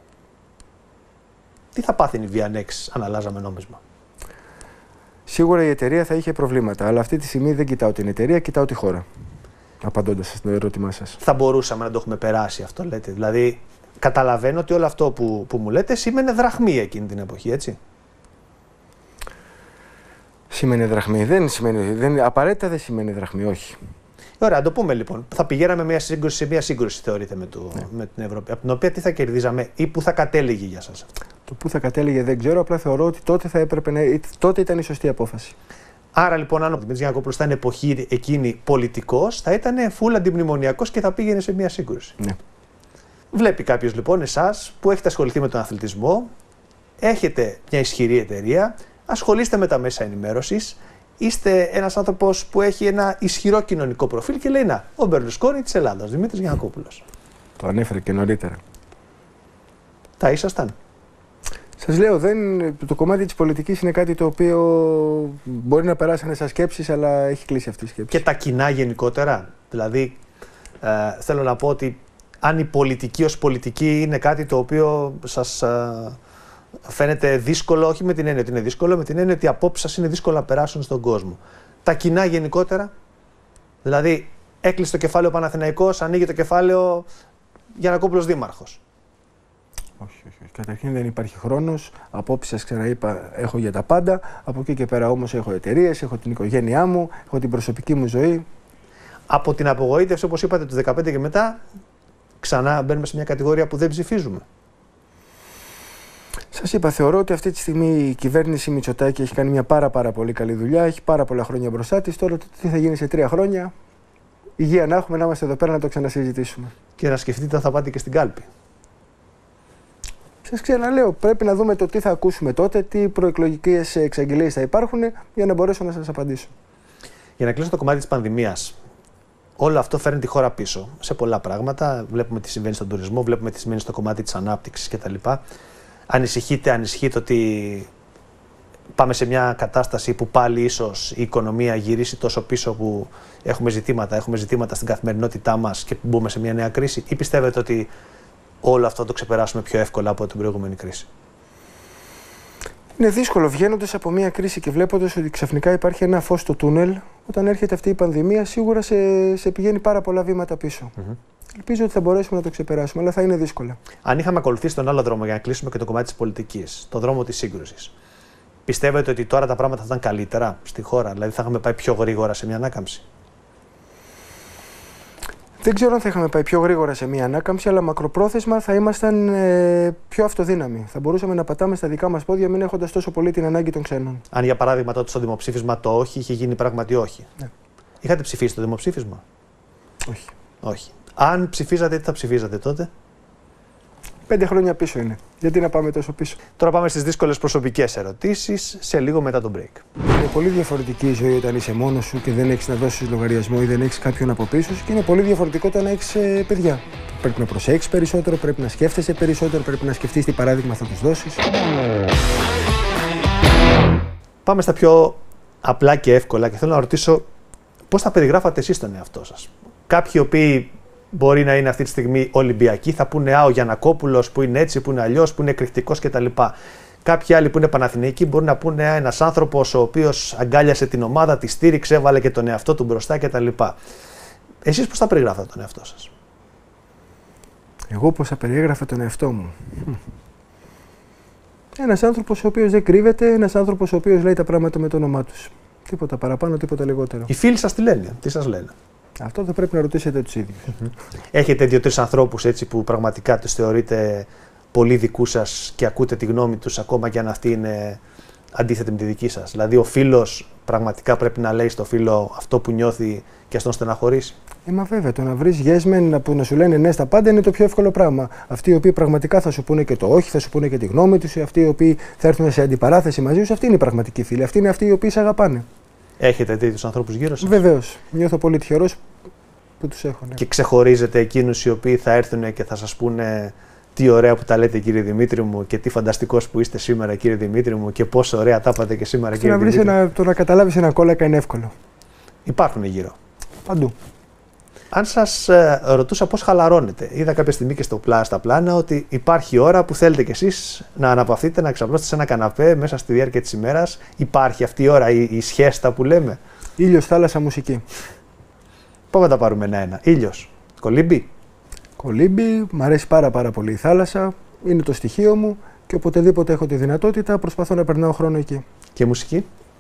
Τι θα πάθει η Vianex αν αλλάζαμε νόμισμα? Σίγουρα η εταιρεία θα είχε προβλήματα, αλλά αυτή τη στιγμή δεν κοιτάω την εταιρεία, κοιτάω τη χώρα. Απαντώντας στο ερώτημά σας. Θα μπορούσαμε να το έχουμε περάσει αυτό, λέτε? Δηλαδή, καταλαβαίνω ότι όλο αυτό που, που μου λέτε σήμαινε δραχμή εκείνη την εποχή, έτσι? Σημαίνει δραχμή. Δεν σημαίνει, δεν, απαραίτητα δεν σημαίνει δραχμή, όχι. Ωραία, να το πούμε λοιπόν. Θα πηγαίναμε μια σύγκρουση, σε μια σύγκρουση, θεωρείτε, με, το, ναι. με την Ευρώπη. Από την οποία τι θα κερδίζαμε ή που θα κατέληγε για σας? Το που θα κατέληγε δεν ξέρω, απλά θεωρώ ότι τότε, θα έπρεπε να, τότε ήταν η σωστή απόφαση. Άρα λοιπόν, αν ο Δημήτρης Γιαννακόπουλος ήταν εποχή εκείνη πολιτικός, θα ήταν φουλ αντιμνημονιακός και θα πήγαινε σε μια σύγκρουση. Ναι. Βλέπει κάποιος λοιπόν εσάς που έχετε ασχοληθεί με τον αθλητισμό, έχετε μια ισχυρή εταιρεία, ασχολείστε με τα μέσα ενημέρωσης, είστε ένας άνθρωπος που έχει ένα ισχυρό κοινωνικό προφίλ και λέει να, ο Μπερλουσκόνη της Ελλάδας, Δημήτρης Γιαννακόπουλος. Το ανέφερε και νωρίτερα. Τα ήσασταν? Σας λέω, δεν, το κομμάτι της πολιτικής είναι κάτι το οποίο μπορεί να περάσει σαν σκέψεις, αλλά έχει κλείσει αυτή η σκέψη. Και τα κοινά γενικότερα. Δηλαδή, ε, θέλω να πω ότι αν η πολιτική ως πολιτική είναι κάτι το οποίο σας ε, φαίνεται δύσκολο, όχι με την έννοια ότι είναι δύσκολο, με την έννοια ότι οι απόψεις σας είναι δύσκολο να περάσουν στον κόσμο. Τα κοινά γενικότερα, δηλαδή έκλεισε το κεφάλαιο Παναθηναϊκός, ανοίγει το κεφάλαιο Γιαννακόπουλος δήμαρχος. Όχι, όχι, όχι. Καταρχήν δεν υπάρχει χρόνος. Απόψεις σας ξαναείπα, έχω για τα πάντα. Από εκεί και πέρα όμως έχω εταιρείες, έχω την οικογένειά μου, έχω την προσωπική μου ζωή. Από την απογοήτευση, όπως είπατε, του δεκαπέντε και μετά, ξανά μπαίνουμε σε μια κατηγορία που δεν ψηφίζουμε. Σας είπα, θεωρώ ότι αυτή τη στιγμή η κυβέρνηση Μητσοτάκη έχει κάνει μια πάρα, πάρα πολύ καλή δουλειά. Έχει πάρα πολλά χρόνια μπροστά της. Τώρα τι θα γίνει σε τρία χρόνια. Υγεία να έχουμε, να είμαστε εδώ πέρα να το ξανασυζητήσουμε. Και να σκεφτείτε αν θα πάτε και στην κάλπη. Σας ξαναλέω, πρέπει να δούμε το τι θα ακούσουμε τότε, τι προεκλογικές εξαγγελίες θα υπάρχουν, για να μπορέσω να σας απαντήσω. Για να κλείσω το κομμάτι της πανδημίας. Όλο αυτό φέρνει τη χώρα πίσω σε πολλά πράγματα. Βλέπουμε τι συμβαίνει στον τουρισμό, βλέπουμε τι συμβαίνει στο κομμάτι της ανάπτυξης κτλ. Ανησυχείτε, ανησυχείτε ότι πάμε σε μια κατάσταση που πάλι ίσως η οικονομία γυρίσει τόσο πίσω που έχουμε ζητήματα, έχουμε ζητήματα στην καθημερινότητά μας και μπούμε σε μια νέα κρίση, ή πιστεύετε ότι όλο αυτό το ξεπεράσουμε πιο εύκολα από την προηγούμενη κρίση? Είναι δύσκολο βγαίνοντας από μια κρίση και βλέποντας ότι ξαφνικά υπάρχει ένα φως στο τούνελ. Όταν έρχεται αυτή η πανδημία, σίγουρα σε, σε πηγαίνει πάρα πολλά βήματα πίσω. Mm-hmm. Ελπίζω ότι θα μπορέσουμε να το ξεπεράσουμε, αλλά θα είναι δύσκολα. Αν είχαμε ακολουθήσει τον άλλο δρόμο για να κλείσουμε και το κομμάτι της πολιτικής, τον δρόμο της σύγκρουσης, πιστεύετε ότι τώρα τα πράγματα θα ήταν καλύτερα στη χώρα, δηλαδή θα είχαμε πάει πιο γρήγορα σε μια ανάκαμψη? Δεν ξέρω αν θα είχαμε πάει πιο γρήγορα σε μια ανάκαμψη, αλλά μακροπρόθεσμα θα ήμασταν ε, πιο αυτοδύναμοι. Θα μπορούσαμε να πατάμε στα δικά μας πόδια, μην έχοντας τόσο πολύ την ανάγκη των ξένων. Αν για παράδειγμα τότε στο δημοψήφισμα το όχι είχε γίνει πράγματι όχι. Ναι. Είχατε ψηφίσει το δημοψήφισμα? Όχι. Όχι. Αν ψηφίζατε, τι θα ψηφίζατε τότε? Πέντε χρόνια πίσω είναι. Γιατί να πάμε τόσο πίσω? Τώρα πάμε στις δύσκολες προσωπικές ερωτήσεις, σε λίγο μετά το break. Είναι πολύ διαφορετική η ζωή όταν είσαι μόνος σου και δεν έχεις να δώσεις λογαριασμό ή δεν έχεις κάποιον από πίσω σου, και είναι πολύ διαφορετικό όταν έχεις ε, παιδιά. Πρέπει να προσέξεις περισσότερο, πρέπει να σκέφτεσαι περισσότερο, πρέπει να σκεφτείς τι παράδειγμα θα τους δώσεις. Πάμε στα πιο απλά και εύκολα και θέλω να ρωτήσω πώς θα περιγράφατε εσείς τον εαυτό σας. Κάποιοι οποίοι μπορεί να είναι αυτή τη στιγμή Ολυμπιακοί, θα πούνε «Α, ο Γιαννακόπουλος που είναι έτσι, που είναι αλλιώς, που είναι εκρηκτικός» κτλ. Κάποιοι άλλοι που είναι Παναθηναϊκοί μπορούν να πούνε «Α, ένας άνθρωπος ο οποίος αγκάλιασε την ομάδα, τη στήριξε, έβαλε και τον εαυτό του μπροστά» κτλ. Εσείς πώς θα περιγράφατε τον εαυτό σας? Εγώ πώς θα περιέγραφα τον εαυτό μου? Ένας άνθρωπος ο οποίος δεν κρύβεται, ένας άνθρωπος ο οποίος λέει τα πράγματα με το όνομά τους. Τίποτα παραπάνω, τίποτα λιγότερο. Οι φίλοι σας τι λένε, τι σας λένε? Αυτό θα πρέπει να ρωτήσετε τους ίδιους. Έχετε δύο-τρεις ανθρώπους έτσι που πραγματικά τους θεωρείτε πολύ δικούς σας και ακούτε τη γνώμη τους ακόμα και αν αυτή είναι αντίθετη με τη δική σας? Δηλαδή ο φίλος πραγματικά πρέπει να λέει στο φίλο αυτό που νιώθει και στον στεναχωρήσει? Ε, μα βέβαια, το να βρεις γέσμεν που να σου λένε ναι στα πάντα είναι το πιο εύκολο πράγμα. Αυτοί οι οποίοι πραγματικά θα σου πούνε και το όχι, θα σου πούνε και τη γνώμη τους, αυτοί οι οποίοι θα έρθουν σε αντιπαράθεση μαζί σου, αυτοί είναι οι πραγματικοί φίλοι. Αυτοί είναι αυτοί οι οποίοι σε αγαπάνε. Έχετε τέτοιους ανθρώπους γύρω σας? Βεβαίως. Νιώθω πολύ τυχερός που τους έχω. Ναι. Και ξεχωρίζετε εκείνους οι οποίοι θα έρθουν και θα σας πούνε τι ωραία που τα λέτε, κύριε Δημήτρη μου, και τι φανταστικός που είστε σήμερα, κύριε Δημήτρη μου, και πόσο ωραία τα είπατε και σήμερα, στο κύριε να Δημήτρη? Ένα, το να καταλάβεις ένα κόλλακα είναι εύκολο. Υπάρχουν γύρω. Παντού. Αν σας ε, ρωτούσα πώς χαλαρώνετε, είδα κάποια στιγμή και στο πλά, στα πλάνα ότι υπάρχει ώρα που θέλετε κι εσείς να αναπαυθείτε, να ξαπλώσετε σε ένα καναπέ μέσα στη διάρκεια της ημέρας. Υπάρχει αυτή η ώρα, η, η σχέστα που λέμε? Ήλιος, θάλασσα, μουσική. Πάμε να τα πάρουμε ένα-ένα. Ήλιος, κολύμπι? Κολύμπι, μ' αρέσει πάρα πάρα πολύ η θάλασσα, είναι το στοιχείο μου και οποτεδήποτε έχω τη δυνατότητα προσπαθώ να περνάω χρόνο εκεί. Και μουσική?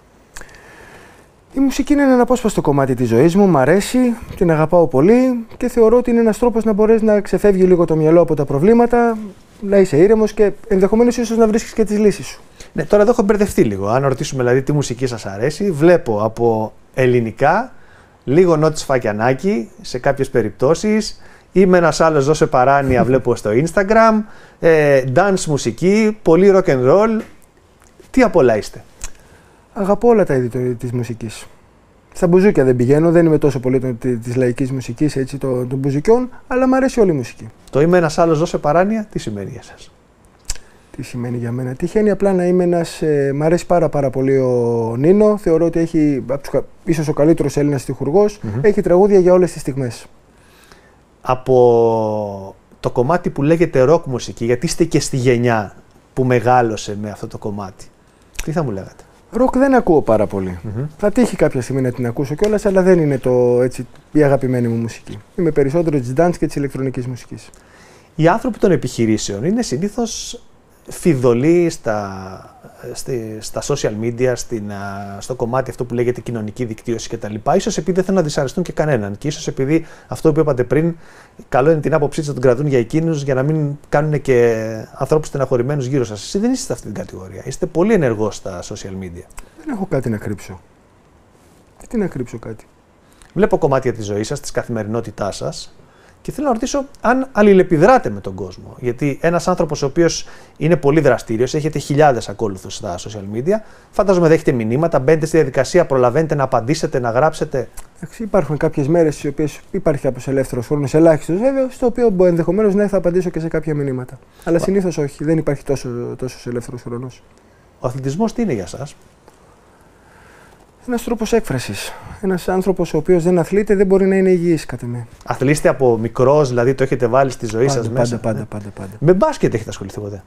Η μουσική είναι ένα αναπόσπαστο κομμάτι της ζωής μου, μ' αρέσει, την αγαπάω πολύ και θεωρώ ότι είναι ένας τρόπος να μπορέσει να ξεφεύγει λίγο το μυαλό από τα προβλήματα, να είσαι ήρεμος και ενδεχομένως ίσως να βρίσκεις και τις λύσεις σου. Ναι, τώρα εδώ έχω μπερδευτεί λίγο. Αν ρωτήσουμε δηλαδή τι μουσική σας αρέσει, βλέπω από ελληνικά λίγο Νότι Σφακιανάκη σε κάποιες περιπτώσεις. Είμαι ένας άλλος δώσε παράνοια, βλέπω στο Instagram, ε, dance μουσική, πολύ rock and roll. Τι απ' όλα είστε? Αγαπώ όλα τα είδη της μουσικής. Στα μπουζούκια δεν πηγαίνω, δεν είμαι τόσο πολύ της λαϊκής μουσικής, έτσι, των, των μπουζουκιών, αλλά μου αρέσει όλη η μουσική. Το είμαι ένας άλλος δώσε παράνοια, τι σημαίνει για σας? Τι σημαίνει για μένα? Τυχαίνει απλά να είμαι ένας. Ε, μ' αρέσει πάρα, πάρα πολύ ο Νίνο. Θεωρώ ότι έχει ίσως ο καλύτερος Έλληνας στιχουργός. Mm-hmm. Έχει τραγούδια για όλες τις στιγμές. Από το κομμάτι που λέγεται rock μουσική, γιατί είστε και στη γενιά που μεγάλωσε με αυτό το κομμάτι, τι θα μου λέγατε? Ροκ δεν ακούω πάρα πολύ. Mm-hmm. Θα τύχει κάποια στιγμή να την ακούσω κιόλας, αλλά δεν είναι το, έτσι, η αγαπημένη μου μουσική. Είμαι περισσότερο της dance και της ηλεκτρονικής μουσικής. Οι άνθρωποι των επιχειρήσεων είναι συνήθως φιδωλοί στα, στη, στα social media, στην, στο κομμάτι αυτό που λέγεται κοινωνική δικτύωση κτλ. Ίσως επειδή δεν θέλουν να δυσαρεστούν και κανέναν. Και ίσως επειδή αυτό που είπατε πριν, καλό είναι την άποψή τους να τον κρατούν για εκείνους, για να μην κάνουν και ανθρώπους στεναχωρημένους γύρω σας. Εσείς δεν είστε σε αυτή την κατηγορία. Είστε πολύ ενεργός στα social media. Δεν έχω κάτι να κρύψω. Τι να κρύψω κάτι? Βλέπω κομμάτια της ζωής σας, της καθημερινότητάς σας. Και θέλω να ρωτήσω αν αλληλεπιδράτε με τον κόσμο. Γιατί ένας άνθρωπος ο οποίος είναι πολύ δραστήριος, έχετε χιλιάδες ακόλουθους στα social media, φαντάζομαι δέχετε μηνύματα, μπαίνετε στη διαδικασία, προλαβαίνετε να απαντήσετε, να γράψετε. Υπάρχουν κάποιες μέρες στις οποίες υπάρχει κάποιος ελεύθερος χρόνος, ελάχιστος βέβαια, στο οποίο ενδεχομένως ναι, θα απαντήσω και σε κάποια μηνύματα. Αλλά συνήθως όχι, δεν υπάρχει τόσο, τόσο ελεύθερος χρόνος. Ο αθλητισμός τι είναι για σας? Ένας τρόπος έκφρασης. Ένας άνθρωπος ο οποίος δεν αθλείται δεν μπορεί να είναι υγιής, κατά με. Αθλείστε από μικρός, δηλαδή το έχετε βάλει στη ζωή Πάντα, σας πάντα, μέσα? πάντα, ναι. πάντα, πάντα. Με μπάσκετ έχετε ασχοληθεί ποτέ?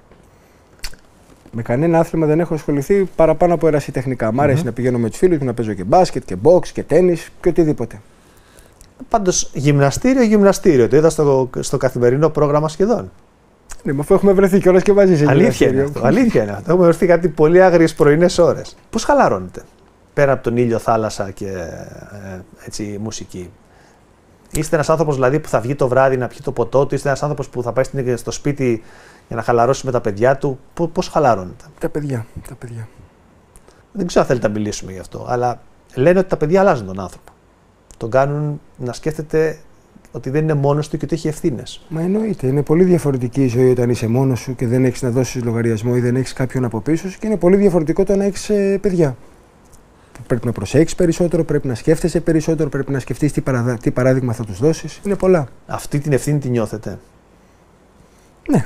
Με κανένα άθλημα δεν έχω ασχοληθεί παραπάνω από ερασιτεχνικά. Μ' αρέσει mm-hmm. να πηγαίνω με τους φίλους μου να παίζω και μπάσκετ και box και τένις και οτιδήποτε. Πάντως γυμναστήριο, γυμναστήριο. Το είδα στο, στο καθημερινό πρόγραμμα σχεδόν. Ναι, μα αφού έχουμε βρεθεί κιόλας και μαζί σε αλήθεια είναι αυτό. Αλήθεια είναι αυτό. Έχουμε βρεθεί κάτι πολύ άγριες πρωινές ώρες. Πώς χαλαρώνετε πέρα από τον ήλιο, θάλασσα και ε, έτσι, μουσική? Είστε ένας άνθρωπος δηλαδή που θα βγει το βράδυ να πιει το ποτό του, είστε ένας άνθρωπος που θα πάει στο σπίτι για να χαλαρώσει με τα παιδιά του? Πώς χαλαρώνετε? Τα παιδιά, τα παιδιά. Δεν ξέρω αν θέλετε να μιλήσουμε γι' αυτό, αλλά λένε ότι τα παιδιά αλλάζουν τον άνθρωπο. Τον κάνουν να σκέφτεται ότι δεν είναι μόνος του και ότι έχει ευθύνες. Μα εννοείται. Είναι πολύ διαφορετική η ζωή όταν είσαι μόνος σου και δεν έχεις να δώσεις λογαριασμό ή δεν έχεις κάποιον από πίσω σου, και είναι πολύ διαφορετικό το να έχεις ε, παιδιά. Πρέπει να προσέξεις περισσότερο, πρέπει να σκέφτεσαι περισσότερο, πρέπει να σκεφτείς τι, παραδα... τι παράδειγμα θα τους δώσεις. Είναι πολλά. Αυτή την ευθύνη τη νιώθετε? Ναι.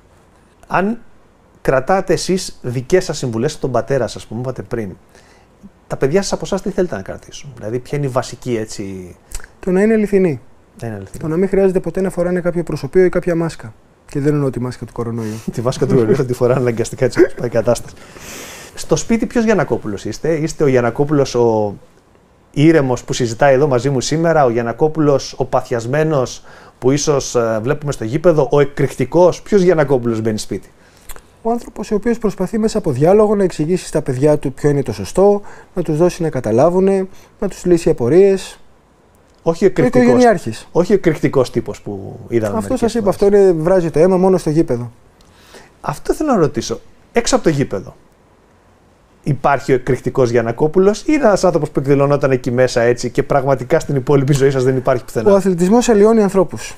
Αν κρατάτε εσείς δικές σας συμβουλές από τον πατέρα σας που μου είπατε πριν, τα παιδιά σας από εσάς τι θέλετε να κρατήσουν? Δηλαδή, ποια είναι η βασική έτσι? Το να είναι αληθινή. Να είναι αληθινή. Το να μην χρειάζεται ποτέ να φοράνε κάποιο προσωπείο ή κάποια μάσκα. Και δεν εννοώ τη μάσκα του κορονοϊού. Τη μάσκα του κορονοϊού θα τη φοράνε αναγκαστικά, έτσι όπως πάει η κατάσταση. Στο σπίτι, ποιος Γιαννακόπουλος είστε? Είστε ο Γιαννακόπουλος ο ήρεμος που συζητάει εδώ μαζί μου σήμερα, ο Γιαννακόπουλος ο παθιασμένος που ίσως ε, βλέπουμε στο γήπεδο, ο εκρηκτικός? Ποιος Γιαννακόπουλος μπαίνει σπίτι? Ο άνθρωπος ο οποίος προσπαθεί μέσα από διάλογο να εξηγήσει στα παιδιά του ποιο είναι το σωστό, να τους δώσει να καταλάβουν, να τους λύσει απορίες. Όχι ο εκρηκτικός, όχι ο εκρηκτικός τύπος που είδαμε. Αυτό σας είπα, αυτό είναι, βράζει το αίμα μόνο στο γήπεδο. Αυτό θέλω να ρωτήσω. Έξω από το γήπεδο, υπάρχει ο εκρηκτικός Γιαννακόπουλος ή είναι ένας άνθρωπος που εκδηλωνόταν εκεί μέσα έτσι και πραγματικά στην υπόλοιπη ζωή σας δεν υπάρχει πουθενά? Ο αθλητισμός αλλοιώνει ανθρώπους.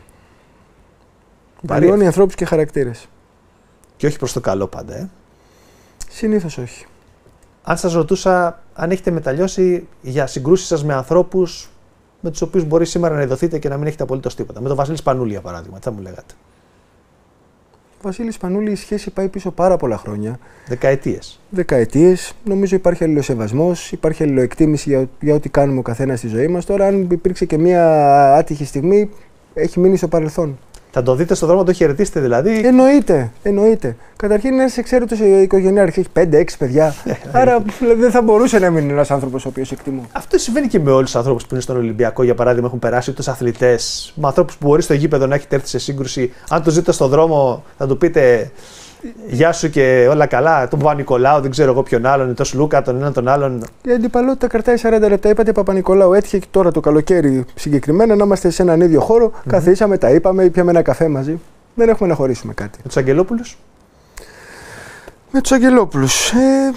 Αλλοιώνει ανθρώπους και χαρακτήρες. Και όχι προς το καλό πάντα, ε. Συνήθως όχι. Αν σας ρωτούσα αν έχετε μεταλλιώσει για συγκρούσεις σας με ανθρώπους με τους οποίους μπορεί σήμερα να ειδωθείτε και να μην έχετε απολύτως τίποτα. Με τον Βασίλη Σπανούλη, για παράδειγμα, τι θα μου λέγατε? Βασίλη Σπανούλη, η σχέση πάει πίσω πάρα πολλά χρόνια. Δεκαετίες. Δεκαετίες. Νομίζω υπάρχει αλληλοσεβασμός, υπάρχει αλληλοεκτίμηση για, για ό,τι κάνουμε ο καθένας στη ζωή μας. Τώρα, αν υπήρξε και μια άτυχη στιγμή, έχει μείνει στο παρελθόν. Θα τον δείτε στον δρόμο, το χαιρετήσετε δηλαδή? Εννοείται, εννοείται. Καταρχήν είναι ένας εξαίρετος οικογενειάρχης, έχει πέντε έξι παιδιά. Άρα δεν θα μπορούσε να μείνει ένας άνθρωπος ο οποίος εκτιμώ. Αυτό συμβαίνει και με όλους τους ανθρώπους που είναι στον Ολυμπιακό, για παράδειγμα, έχουν περάσει τους αθλητές, με ανθρώπους που μπορεί στο γήπεδο να έχετε έρθει σε σύγκρουση. Αν τους δείτε στον δρόμο, θα του πείτε γεια σου και όλα καλά. Τον Παπα-Νικολάου, δεν ξέρω εγώ ποιον άλλον, τον Σλούκα, τον έναν τον άλλον. Η αντιπαλότητα κρατάει σαράντα λεπτά. Είπατε Παπα-Νικολάου, έτυχε και τώρα το καλοκαίρι συγκεκριμένα να είμαστε σε έναν ίδιο χώρο. Mm-hmm. Καθίσαμε, τα είπαμε, πιάμε ένα καφέ μαζί. Δεν έχουμε να χωρίσουμε κάτι. Με τους Αγγελόπουλους? Με τους Αγγελόπουλους. Ε...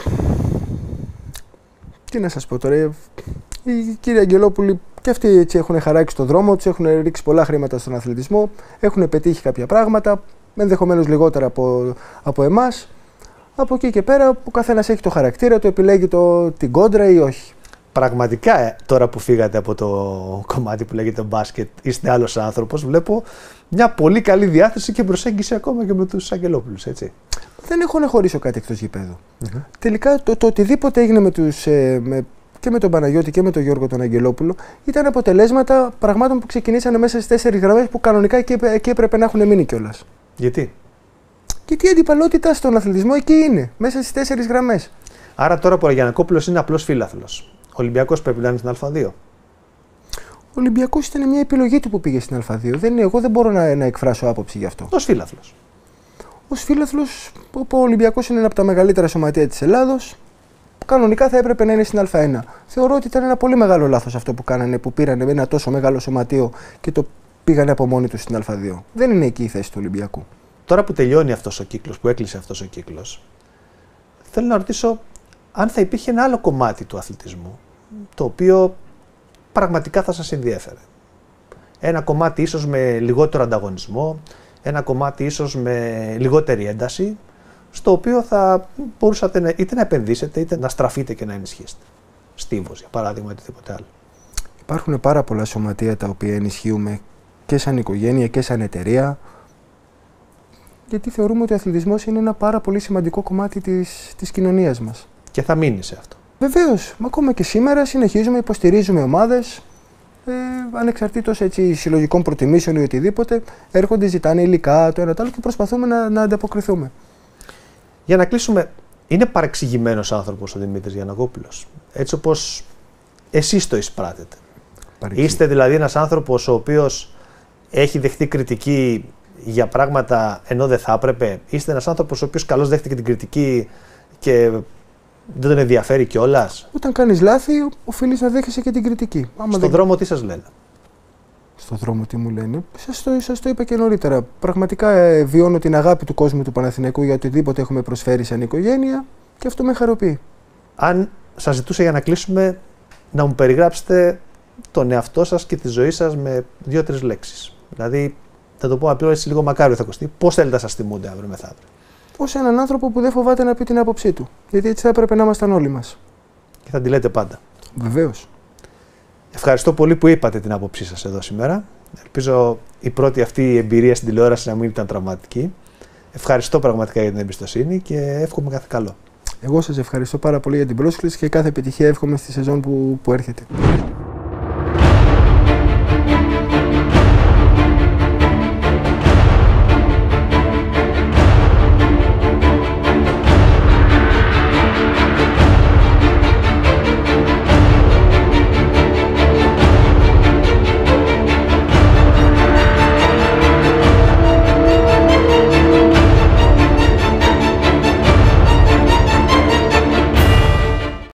Τι να σας πω τώρα. Οι κύριοι Αγγελόπουλοι και αυτοί έτσι έχουν χαράξει τον δρόμο τους, έχουν ρίξει πολλά χρήματα στον αθλητισμό, έχουν πετύχει κάποια πράγματα, ενδεχομένως λιγότερα από, από εμάς. Από εκεί και πέρα, ο καθένας έχει το χαρακτήρα του, επιλέγει το, την κόντρα ή όχι. Πραγματικά, ε, τώρα που φύγατε από το κομμάτι που λέγεται μπάσκετ, είστε άλλος άνθρωπος. Βλέπω μια πολύ καλή διάθεση και προσέγγιση ακόμα και με τους Αγγελόπουλους, έτσι. Δεν έχω να χωρίσω κάτι εκτός γηπέδου. Mm-hmm. Τελικά, το, το οτιδήποτε έγινε με τους, ε, με, και με τον Παναγιώτη και με τον Γιώργο τον Αγγελόπουλο ήταν αποτελέσματα πραγμάτων που ξεκινήσανε μέσα στις τέσσερις γραμμές που κανονικά εκεί, εκεί έπρεπε να έχουν μείνει κιόλας. Γιατί? Γιατί η αντιπαλότητα στον αθλητισμό εκεί είναι, μέσα στις τέσσερις γραμμές. Άρα τώρα που ο Γιαννακόπουλος είναι απλός φίλαθλος, ο Ολυμπιακός πρέπει να είναι στην Α2. Ο Ολυμπιακός ήταν μια επιλογή του που πήγε στην Α2. Δεν, εγώ δεν μπορώ να, να εκφράσω άποψη γι' αυτό. Ως φίλαθλος. Ως φίλαθλος, ο Ολυμπιακός είναι ένα από τα μεγαλύτερα σωματεία της Ελλάδος. Κανονικά θα έπρεπε να είναι στην Α1. Θεωρώ ότι ήταν ένα πολύ μεγάλο λάθος αυτό που κάνανε, που πήραν ένα τόσο μεγάλο σωματείο και το πήγανε από μόνοι τους στην Α2. Δεν είναι εκεί η θέση του Ολυμπιακού. Τώρα που τελειώνει αυτός ο κύκλος, που έκλεισε αυτός ο κύκλος, θέλω να ρωτήσω αν θα υπήρχε ένα άλλο κομμάτι του αθλητισμού, το οποίο πραγματικά θα σας ενδιέφερε. Ένα κομμάτι ίσως με λιγότερο ανταγωνισμό, ένα κομμάτι ίσως με λιγότερη ένταση, στο οποίο θα μπορούσατε να, είτε να επενδύσετε είτε να στραφείτε και να ενισχύσετε. Στίβος, για παράδειγμα, οτιδήποτε άλλο. Υπάρχουν πάρα πολλά σωματεία τα οποία ενισχύουμε και σαν οικογένεια και σαν εταιρεία. γιατί θεωρούμε ότι ο αθλητισμός είναι ένα πάρα πολύ σημαντικό κομμάτι της, της κοινωνίας μας. Και θα μείνει σε αυτό. Βεβαίως, ακόμα και σήμερα συνεχίζουμε, υποστηρίζουμε ομάδες, ε, ανεξαρτήτως έτσι, συλλογικών προτιμήσεων ή οτιδήποτε, έρχονται, ζητάνε υλικά, το ένα το άλλο και προσπαθούμε να, να ανταποκριθούμε. Για να κλείσουμε, είναι παρεξηγημένος άνθρωπος ο Δημήτρης Γιαννακόπουλος, έτσι όπως εσείς το εισπράτετε. Παρεξή. Είστε δηλαδή ένας άνθρωπος ο οποίος έχει δεχτεί κριτική για πράγματα ενώ δεν θα έπρεπε. Είστε ένας άνθρωπος ο οποίος καλώς δέχτηκε την κριτική και δεν τον ενδιαφέρει κιόλας. Όταν κάνεις λάθη, οφείλεις να δέχεσαι και την κριτική. Άμα Στον δεν... δρόμο τι σας λένε? Στον δρόμο τι μου λένε? Σας το, σας το είπα και νωρίτερα. Πραγματικά ε, βιώνω την αγάπη του κόσμου του Παναθηναϊκού για οτιδήποτε έχουμε προσφέρει σαν οικογένεια και αυτό με χαροποιεί. Αν σας ζητούσα για να κλείσουμε να μου περιγράψετε τον εαυτό σας και τη ζωή σας με δύο-τρεις λέξεις. Δηλαδή, θα το πω απλώς έτσι λίγο μακάριο θα ακουστεί. Πώς θέλετε να σας θυμούνται αύριο μεθαύριο? Ως έναν άνθρωπο που δεν φοβάται να πει την άποψή του. Γιατί έτσι θα έπρεπε να ήμασταν όλοι μας. Και θα τη λέτε πάντα. Βεβαίως. Ευχαριστώ πολύ που είπατε την άποψή σας εδώ σήμερα. Ελπίζω η πρώτη αυτή εμπειρία στην τηλεόραση να μην ήταν τραυματική. Ευχαριστώ πραγματικά για την εμπιστοσύνη και εύχομαι κάθε καλό. Εγώ σας ευχαριστώ πάρα πολύ για την πρόσκληση και κάθε επιτυχία εύχομαι στη σεζόν που, που έρχεται.